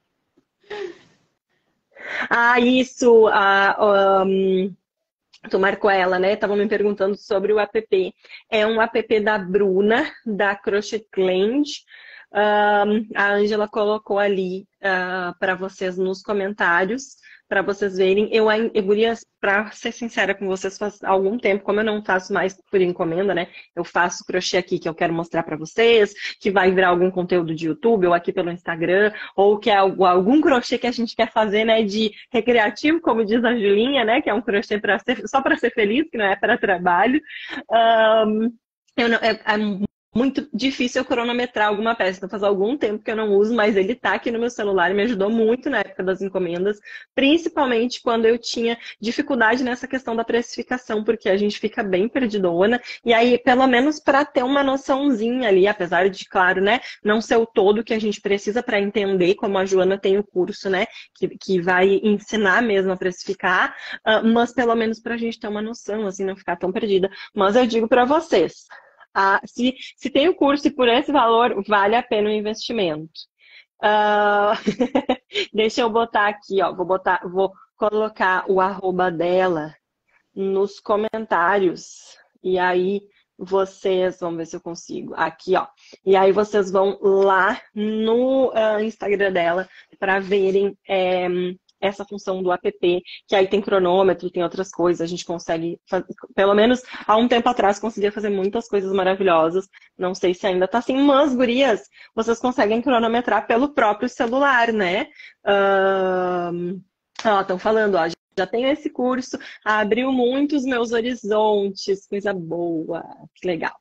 Isso, tu marcou ela, né? Estavam me perguntando sobre o app. É um app da Bruna, da Crochetland. A Ângela colocou ali para vocês nos comentários. para vocês verem. Gurias, pra ser sincera com vocês, faz algum tempo, como eu não faço mais por encomenda, né? Eu faço crochê aqui que eu quero mostrar para vocês, que vai virar algum conteúdo de YouTube ou aqui pelo Instagram, ou que é algum crochê que a gente quer fazer, né, de recreativo, como diz a Julinha, né, que é um crochê só para ser feliz, que não é para trabalho. É muito difícil eu cronometrar alguma peça. Então faz algum tempo que eu não uso, mas ele tá aqui no meu celular e me ajudou muito na época das encomendas, principalmente quando eu tinha dificuldade nessa questão da precificação, porque a gente fica bem perdidona. E aí, pelo menos para ter uma noçãozinha ali, apesar de, claro, né, não ser o todo que a gente precisa para entender, como a Joana tem o curso, né, que vai ensinar mesmo a precificar, mas pelo menos pra gente ter uma noção, assim, não ficar tão perdida. Mas eu digo para vocês, se tem o curso e por esse valor, vale a pena o investimento. Deixa eu botar aqui, ó. Vou colocar o arroba dela nos comentários. E aí vocês, vamos ver se eu consigo. Aqui, ó. E aí vocês vão lá no Instagram dela para verem essa função do app, que aí tem cronômetro, tem outras coisas, a gente consegue, pelo menos há um tempo atrás, conseguia fazer muitas coisas maravilhosas, não sei se ainda tá assim, mas, gurias, vocês conseguem cronometrar pelo próprio celular, né? Estão falando, ó, já tenho esse curso, abriu muitos meus horizontes, coisa boa, que legal.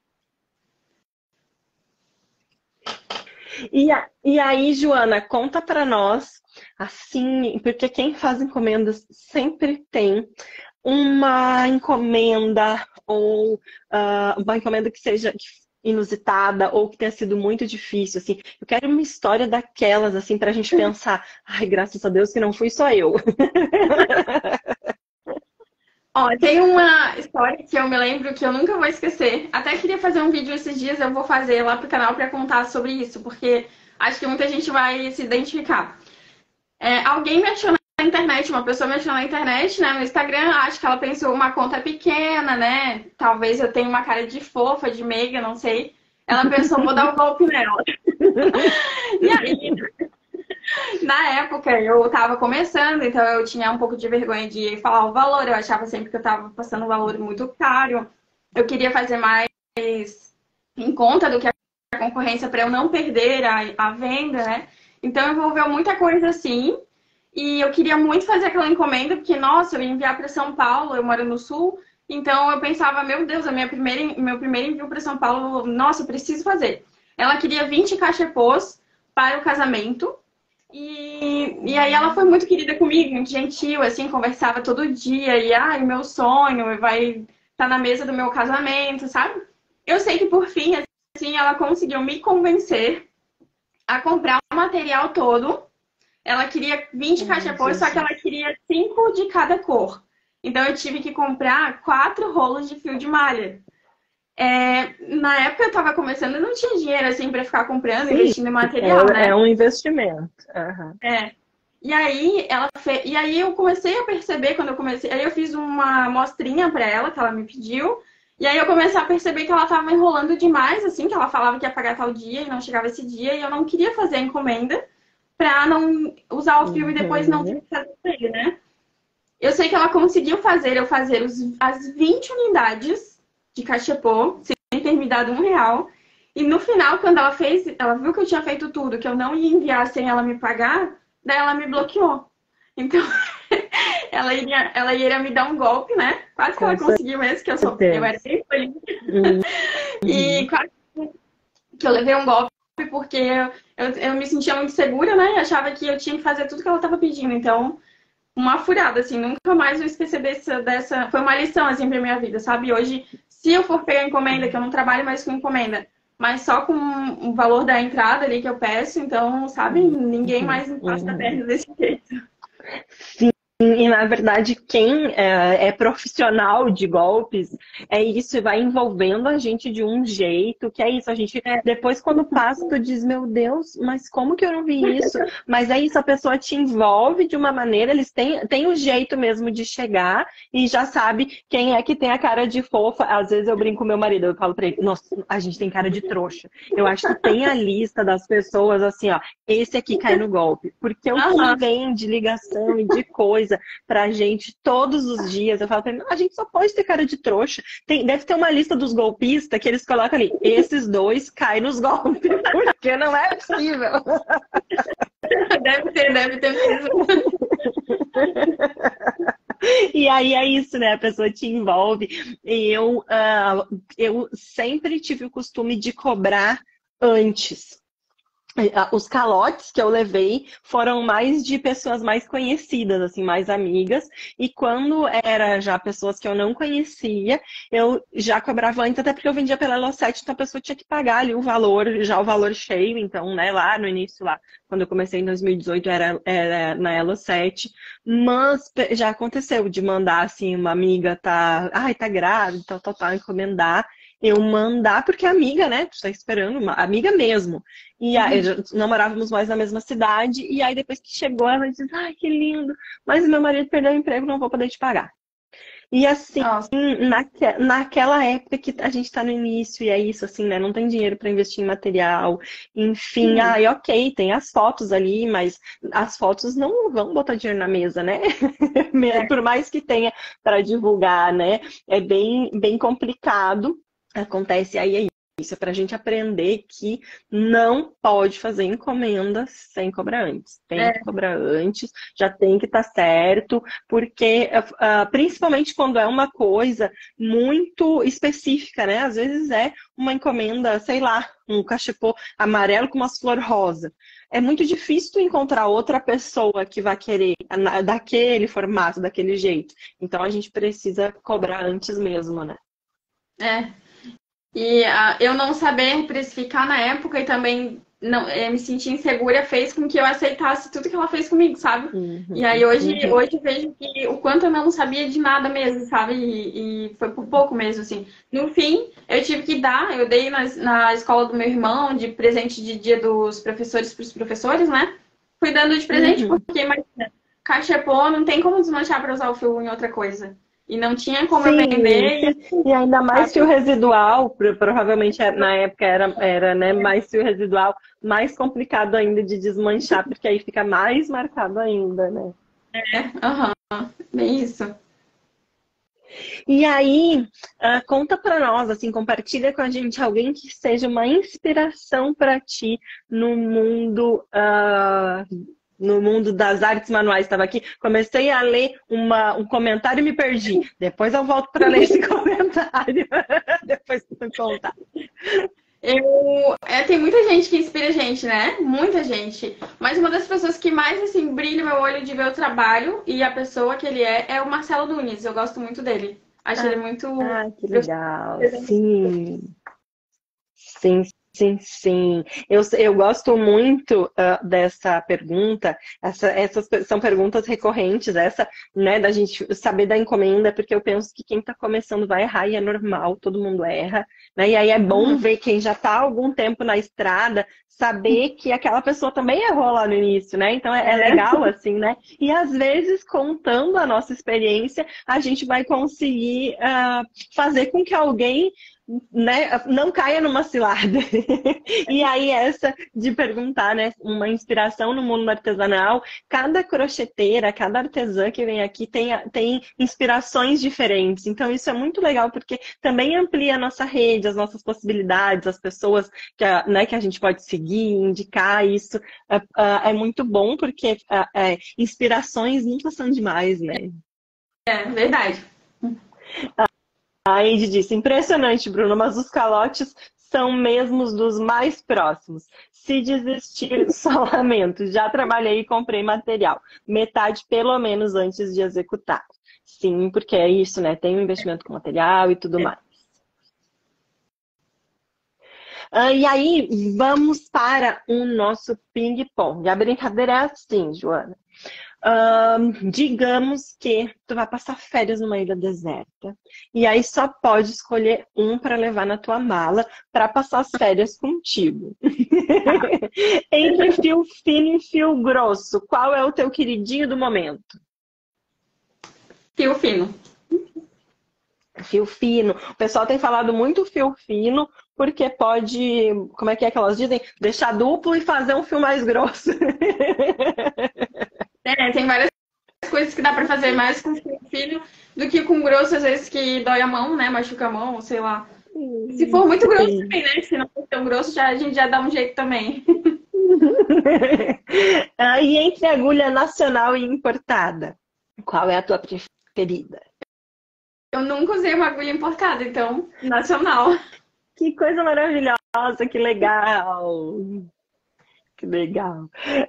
E aí, Joana, conta para nós, assim, porque quem faz encomendas sempre tem uma encomenda ou uma encomenda que seja inusitada ou que tenha sido muito difícil, assim. Eu quero uma história daquelas, assim, pra gente pensar, ai, graças a Deus que não fui só eu. Ó, tem uma história que eu me lembro que eu nunca vou esquecer. Até queria fazer um vídeo esses dias, eu vou fazer lá pro canal para contar sobre isso, porque acho que muita gente vai se identificar. Alguém me achou na internet, uma pessoa me achou na internet, né, no Instagram, acho que ela pensou uma conta pequena, né, talvez eu tenha uma cara de fofa, de meiga, não sei. Ela pensou, vou dar um golpe nela. E aí... Na época eu tava começando, então eu tinha um pouco de vergonha de falar o valor. Eu achava sempre que eu tava passando um valor muito caro. Eu queria fazer mais em conta do que a concorrência para eu não perder a venda, né? Então envolveu muita coisa assim. E eu queria muito fazer aquela encomenda, porque, nossa, eu ia enviar para São Paulo, eu moro no Sul. Então eu pensava, meu Deus, meu primeiro envio para São Paulo, nossa, eu preciso fazer. Ela queria 20 cachepôs para o casamento. E aí ela foi muito querida comigo, muito gentil, assim, conversava todo dia. E, meu sonho vai estar na mesa do meu casamento, sabe? Eu sei que, por fim, assim, ela conseguiu me convencer a comprar o material todo. Ela queria 20 cachepôs, só que ela queria 5 de cada cor. Então, eu tive que comprar 4 rolos de fio de malha. Na época eu tava começando, eu não tinha dinheiro assim pra ficar comprando, investindo em material, né? É um investimento. Uhum. E aí eu comecei a perceber quando eu comecei. Aí eu fiz uma amostrinha pra ela, que ela me pediu. E aí eu comecei a perceber que ela tava enrolando demais, assim, que ela falava que ia pagar tal dia e não chegava esse dia, e eu não queria fazer a encomenda pra não usar o fio e depois não ter que fazer ele, né? Eu sei que ela conseguiu fazer as 20 unidades de cachepô, sem ter me dado R$1. E no final, quando ela fez, ela viu que eu tinha feito tudo, que eu não ia enviar sem ela me pagar, daí ela me bloqueou. Então, ela iria me dar um golpe, né? Quase que ela conseguiu mesmo, que eu era bem feliz. E quase que eu levei um golpe, porque eu me sentia muito segura, né? E achava que eu tinha que fazer tudo que ela estava pedindo. Então, uma furada, assim, nunca mais eu esqueci dessa... Foi uma lição, assim, pra minha vida, sabe? Hoje, se eu for pegar encomenda, que eu não trabalho mais com encomenda, mas só com o valor da entrada ali que eu peço, então, sabe? Ninguém mais me passa a perna desse jeito. Sim. E, na verdade, quem é profissional de golpes é isso, e vai envolvendo a gente de um jeito, que é isso, a gente, depois quando passa, tu diz, meu Deus, mas como que eu não vi isso? Mas é isso, a pessoa te envolve de uma maneira, eles têm o jeito mesmo de chegar e já sabe quem é que tem a cara de fofa. Às vezes eu brinco com meu marido, eu falo pra ele, nossa, a gente tem cara de trouxa. Eu acho que tem a lista das pessoas assim, ó, esse aqui cai no golpe. Porque o que vem de ligação e de coisa, coisa pra gente todos os dias. Eu falo pra ele, a gente só pode ter cara de trouxa. Deve ter uma lista dos golpistas que eles colocam ali, esses dois caem nos golpes, porque não é possível. Deve ter mesmo. E aí é isso, né? A pessoa te envolve. E eu sempre tive o costume de cobrar antes. Os calotes que eu levei foram mais de pessoas mais conhecidas, assim, mais amigas. E quando era já pessoas que eu não conhecia, eu já cobrava antes, até porque eu vendia pela Elo7, então a pessoa tinha que pagar ali o valor, já o valor cheio. Então, né, lá no início, lá, quando eu comecei em 2018, era na Elo7. Mas já aconteceu de mandar, assim, uma amiga tá grávida, tal, encomendar. Eu mandar, porque a amiga, né? Tu tá esperando, uma amiga mesmo. E aí, não morávamos mais na mesma cidade. E aí, depois que chegou, ela disse, ai, que lindo. Mas meu marido perdeu o emprego, não vou poder te pagar. E assim, naquela época que a gente tá no início, e é isso, assim, né? Não tem dinheiro para investir em material. Enfim, ok, tem as fotos ali, mas as fotos não vão botar dinheiro na mesa, né? Por mais que tenha para divulgar, né? É bem complicado. Acontece aí é isso, é pra gente aprender que não pode fazer encomenda sem cobrar antes. Tem que cobrar antes, já tem que estar certo, porque principalmente quando é uma coisa muito específica, né? Às vezes é uma encomenda, sei lá, um cachepô amarelo com umas flores rosa. É muito difícil tu encontrar outra pessoa que vai querer daquele formato, daquele jeito. Então a gente precisa cobrar antes mesmo, né? E eu não saber precificar na época e também não, me sentir insegura fez com que eu aceitasse tudo que ela fez comigo, sabe? E aí hoje eu vejo que o quanto eu não sabia de nada mesmo, sabe? E foi por pouco mesmo, assim. No fim, eu tive que dar, eu dei na escola do meu irmão de presente de dia dos professores para os professores, né? Fui dando de presente porque, imagina, cachepô não tem como desmanchar para usar o fio em outra coisa. E não tinha como eu vender. E ainda mais fio residual, provavelmente na época era né, mais fio residual, mais complicado ainda de desmanchar, porque aí fica mais marcado ainda, né? Bem isso. E aí, conta pra nós, assim, compartilha com a gente alguém que seja uma inspiração para ti no mundo das artes manuais. Estava aqui, comecei a ler um comentário e me perdi. Depois eu volto para ler esse comentário. Depois tu contar. Tem muita gente que inspira a gente, né? Muita gente. Mas uma das pessoas que mais, assim, brilha meu olho de ver o trabalho e a pessoa que ele é o Marcelo Nunes. Eu gosto muito dele. Acho ele muito... que legal. Sim. Sim. Eu gosto muito dessa pergunta. Essas são perguntas recorrentes, né, da gente saber da encomenda, porque eu penso que quem está começando vai errar e é normal, todo mundo erra, né? E aí é bom ver quem já está há algum tempo na estrada, saber que aquela pessoa também errou lá no início, né? Então é legal, assim, né? E às vezes, contando a nossa experiência, a gente vai conseguir fazer com que alguém, né, não caia numa cilada. E aí essa de perguntar, né, uma inspiração no mundo artesanal, cada crocheteira, cada artesã que vem aqui tem inspirações diferentes. Então isso é muito legal porque também amplia a nossa rede, as nossas possibilidades, as pessoas né, que a gente pode seguir, indicar. Isso é muito bom porque inspirações nunca são demais, né? É verdade. A Andy disse, impressionante, Bruno, mas os calotes são mesmo os dos mais próximos. Se desistir, só lamento. Já trabalhei e comprei material. Metade, pelo menos, antes de executar. Sim, porque é isso, né? Tem um investimento com material e tudo mais. E aí, vamos para o nosso ping-pong. A brincadeira é assim, Joana. Digamos que tu vai passar férias numa ilha deserta e aí só pode escolher um para levar na tua mala para passar as férias contigo. Entre fio fino e fio grosso, qual é o teu queridinho do momento? Fio fino. Fio fino. O pessoal tem falado muito fio fino porque pode, como é que elas dizem? Deixar duplo e fazer um fio mais grosso. Tem várias coisas que dá pra fazer mais com o filho do que com grosso, às vezes que dói a mão, né? Machuca a mão, sei lá. Se for muito grosso Sim. também, né? Se não for tão grosso, a gente já dá um jeito também. E entre agulha nacional e importada, qual é a tua preferida? Eu nunca usei uma agulha importada, então, nacional. Que coisa maravilhosa, que legal! Que legal.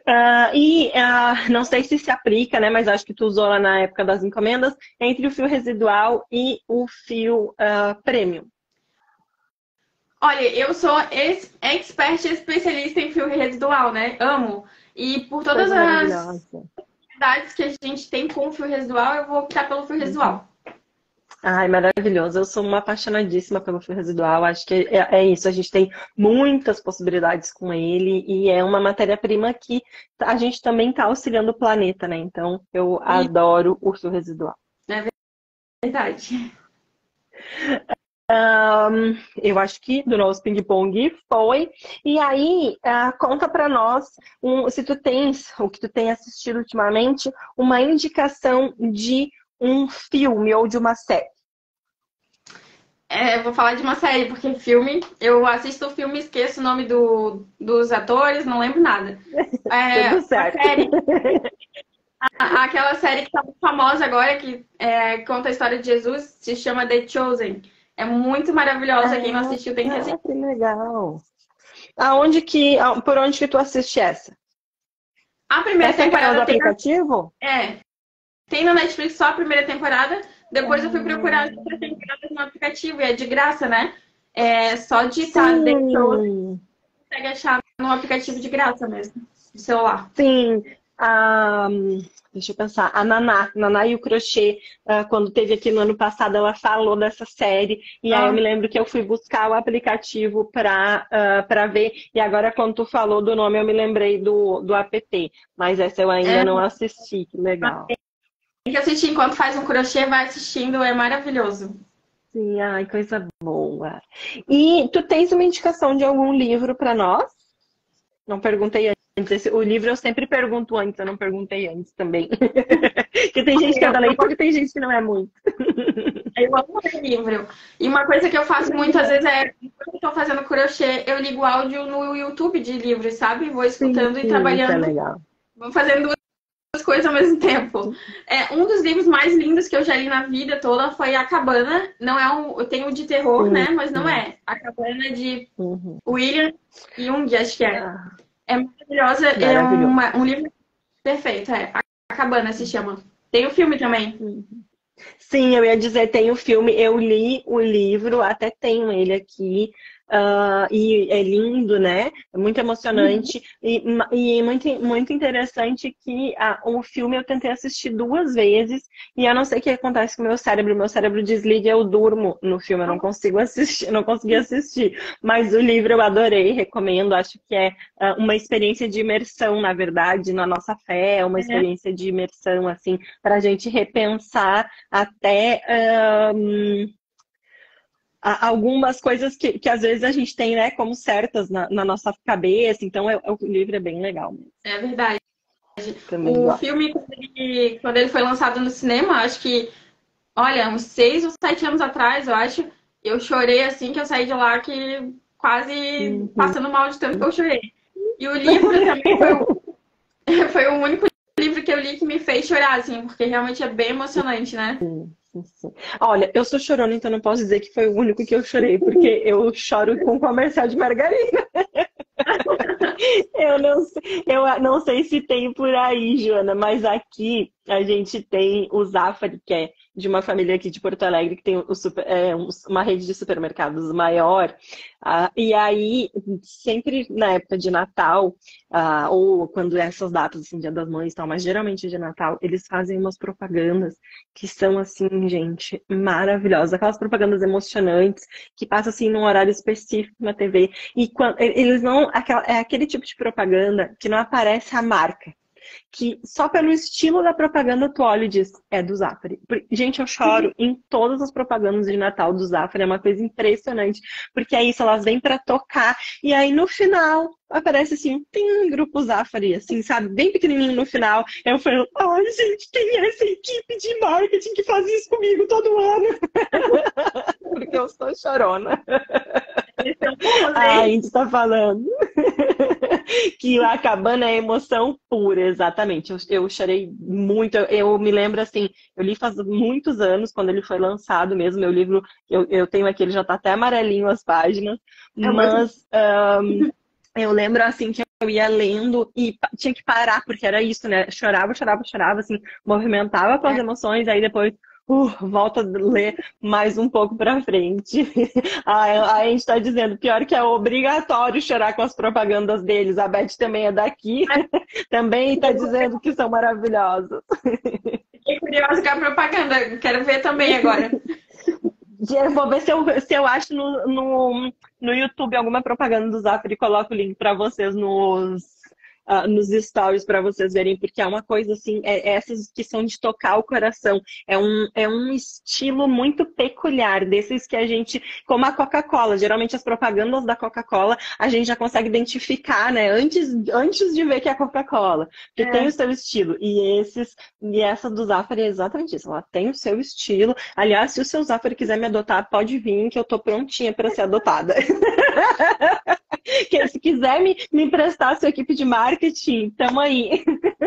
Não sei se aplica, né? Mas acho que tu usou lá na época das encomendas, entre o fio residual e o fio premium. Olha, eu sou expert especialista em fio residual, né? Amo. E por todas Coisa as maravilhosa. idades que a gente tem com fio residual, eu vou optar pelo fio residual. Ai, maravilhoso. Eu sou uma apaixonadíssima pelo fio residual. Acho que é isso. A gente tem muitas possibilidades com ele e é uma matéria-prima que a gente também está auxiliando o planeta, né? Então, eu adoro o fio residual. É verdade. Eu acho que do nosso ping-pong foi. E aí, conta pra nós se tu tens, o que tu tem assistido ultimamente, uma indicação de um filme ou de uma série. Vou falar de uma série, porque filme, eu assisto o filme e esqueço o nome dos atores, não lembro nada. Tudo certo. Aquela série que tá muito famosa agora, que conta a história de Jesus, se chama The Chosen. É muito maravilhosa, quem não assistiu tem que assistir. Que legal. Por onde que tu assiste essa? A primeira temporada do aplicativo? Tem na Netflix só a primeira temporada. Depois eu fui procurar as outras temporadas no aplicativo. E é de graça, né? É só digitar The Chosen, consegue achar no aplicativo de graça mesmo, no celular. Sim. Deixa eu pensar. A Naná e o Crochê, quando teve aqui no ano passado, ela falou dessa série. E aí eu me lembro que eu fui buscar o aplicativo pra ver. E agora, quando tu falou do nome, eu me lembrei do app. Mas essa eu ainda não assisti. Que legal. Tem que assistir enquanto faz um crochê, vai assistindo, é maravilhoso. Sim, ai, coisa boa. E tu tens uma indicação de algum livro para nós? Não perguntei antes. O livro eu sempre pergunto antes, eu não perguntei antes também. Porque tem gente que é da leitura e tem gente que não é muito. Eu amo ler livro. E uma coisa que eu faço muitas vezes quando eu tô fazendo crochê, eu ligo áudio no YouTube de livros, sabe? Vou escutando e trabalhando. Isso é legal. Vou fazendo duas coisas ao mesmo tempo. Um dos livros mais lindos que eu já li na vida toda foi A Cabana. Não eu tenho o de terror, né? Mas não é. A Cabana de William Jung, acho que é. É maravilhosa. É um livro perfeito. A Cabana se chama. Tem o filme também. Sim, eu ia dizer, tem o filme. Eu li o livro, até tenho ele aqui. E é lindo, né? É muito emocionante. E muito interessante que o filme eu tentei assistir 2 vezes e eu não sei o que acontece com o meu cérebro. Meu cérebro desliga e eu durmo no filme. Eu não consigo assistir, não consegui assistir. Mas o livro eu adorei, recomendo. Acho que é uma experiência de imersão, na verdade, na nossa fé. Uma experiência de imersão, assim, para a gente repensar até... algumas coisas que às vezes a gente tem, né, como certas na nossa cabeça. Então, o livro é bem legal mesmo. É verdade. Também o gosto. filme, quando ele foi lançado no cinema, acho que, olha, uns 6 ou 7 anos atrás, eu acho, eu chorei assim que eu saí de lá, que quase passando mal de tanto que eu chorei. E o livro também foi o único livro que eu li que me fez chorar, assim, porque realmente é bem emocionante, né? Sim. Olha, eu sou chorona, então não posso dizer que foi o único que eu chorei, porque eu choro com comercial de margarina. Eu não sei se tem por aí, Joana, mas aqui a gente tem o Zafari, que é de uma família aqui de Porto Alegre, que tem uma rede de supermercados maior. E aí, sempre na época de Natal, ou quando essas datas, assim, Dia das Mães e tal, mas geralmente de Natal, eles fazem umas propagandas que são, assim, gente, maravilhosas. Aquelas propagandas emocionantes, que passam, assim, num horário específico na TV. E eles não... É aquele tipo de propaganda que não aparece a marca. que só pelo estilo da propaganda tu olha e diz, é do Zafari. Gente, eu choro em todas as propagandas de Natal do Zafari, é uma coisa impressionante, porque é isso, elas vêm pra tocar, e aí no final aparece assim, tem um grupo Zafari, assim, sabe, bem pequenininho no final. Eu falo, ai, gente, quem é essa equipe de marketing que faz isso comigo todo ano? Porque eu sou chorona. A Indy tá falando que a cabana é emoção pura, exatamente. Eu chorei muito. Eu me lembro assim, eu li faz muitos anos, quando ele foi lançado mesmo. Meu livro, eu tenho aqui, ele já tá até amarelinho as páginas, mas eu lembro assim que eu ia lendo e tinha que parar, porque era isso, né? Chorava, chorava, chorava, assim, movimentava com as emoções, aí depois volta a ler mais um pouco pra frente. A gente tá dizendo, pior que é obrigatório chorar com as propagandas deles. A Beth também é daqui, também tá dizendo que são maravilhosas. Fiquei curiosa com a propaganda, quero ver também agora. Eu vou ver se eu acho no YouTube alguma propaganda do Zafari e coloco o link pra vocês nos stories para vocês verem, porque é uma coisa assim, essas que são de tocar o coração. É um estilo muito peculiar, desses que a gente, como a Coca-Cola, geralmente as propagandas da Coca-Cola a gente já consegue identificar, né? Antes de ver que é a Coca-Cola, porque tem o seu estilo. E essa do Zafari é exatamente isso, ela tem o seu estilo. Aliás, se o seu Zafari quiser me adotar, pode vir, que eu tô prontinha para ser adotada. Que se quiser me emprestar a sua equipe de marketing, tamo aí.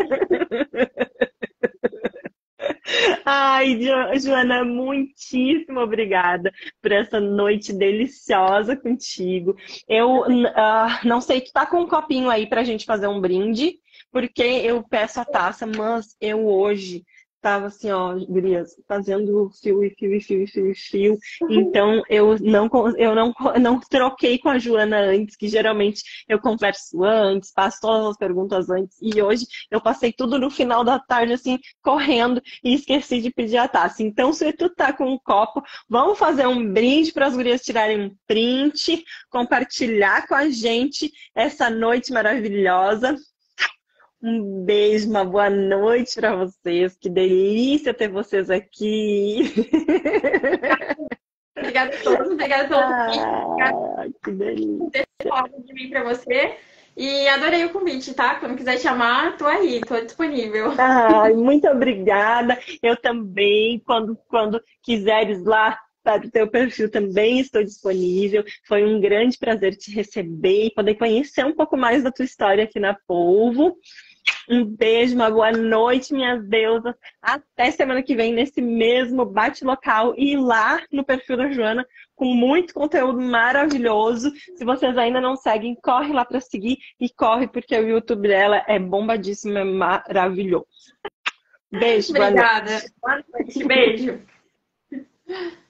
Ai, Joana, muitíssimo obrigada por essa noite deliciosa contigo. Eu não sei, tu tá com um copinho aí pra gente fazer um brinde, porque eu peço a taça, mas eu hoje tava assim, ó, gurias, fazendo fio e fio e fio e fio e fio. Então, eu não troquei com a Joana antes, que geralmente eu converso antes, passo todas as perguntas antes. E hoje eu passei tudo no final da tarde, assim, correndo e esqueci de pedir a taça. Então, se tu tá com um copo, vamos fazer um brinde para as gurias tirarem um print, compartilhar com a gente essa noite maravilhosa. Um beijo, uma boa noite para vocês. Que delícia ter vocês aqui. Obrigada a todos, obrigada pelo convite. Que delícia. De mim para você. E adorei o convite, tá? Quando quiser chamar, tô aí, tô disponível. Muito obrigada. Eu também, quando quiseres lá para o teu perfil, também estou disponível. Foi um grande prazer te receber e poder conhecer um pouco mais da tua história aqui na Polvo. Um beijo, uma boa noite, minhas deusas. Até semana que vem, nesse mesmo bate-local e lá no perfil da Joana, com muito conteúdo maravilhoso. Se vocês ainda não seguem, corre lá para seguir e corre, porque o YouTube dela é bombadíssimo, é maravilhoso. Beijo, obrigada. Boa noite, beijo.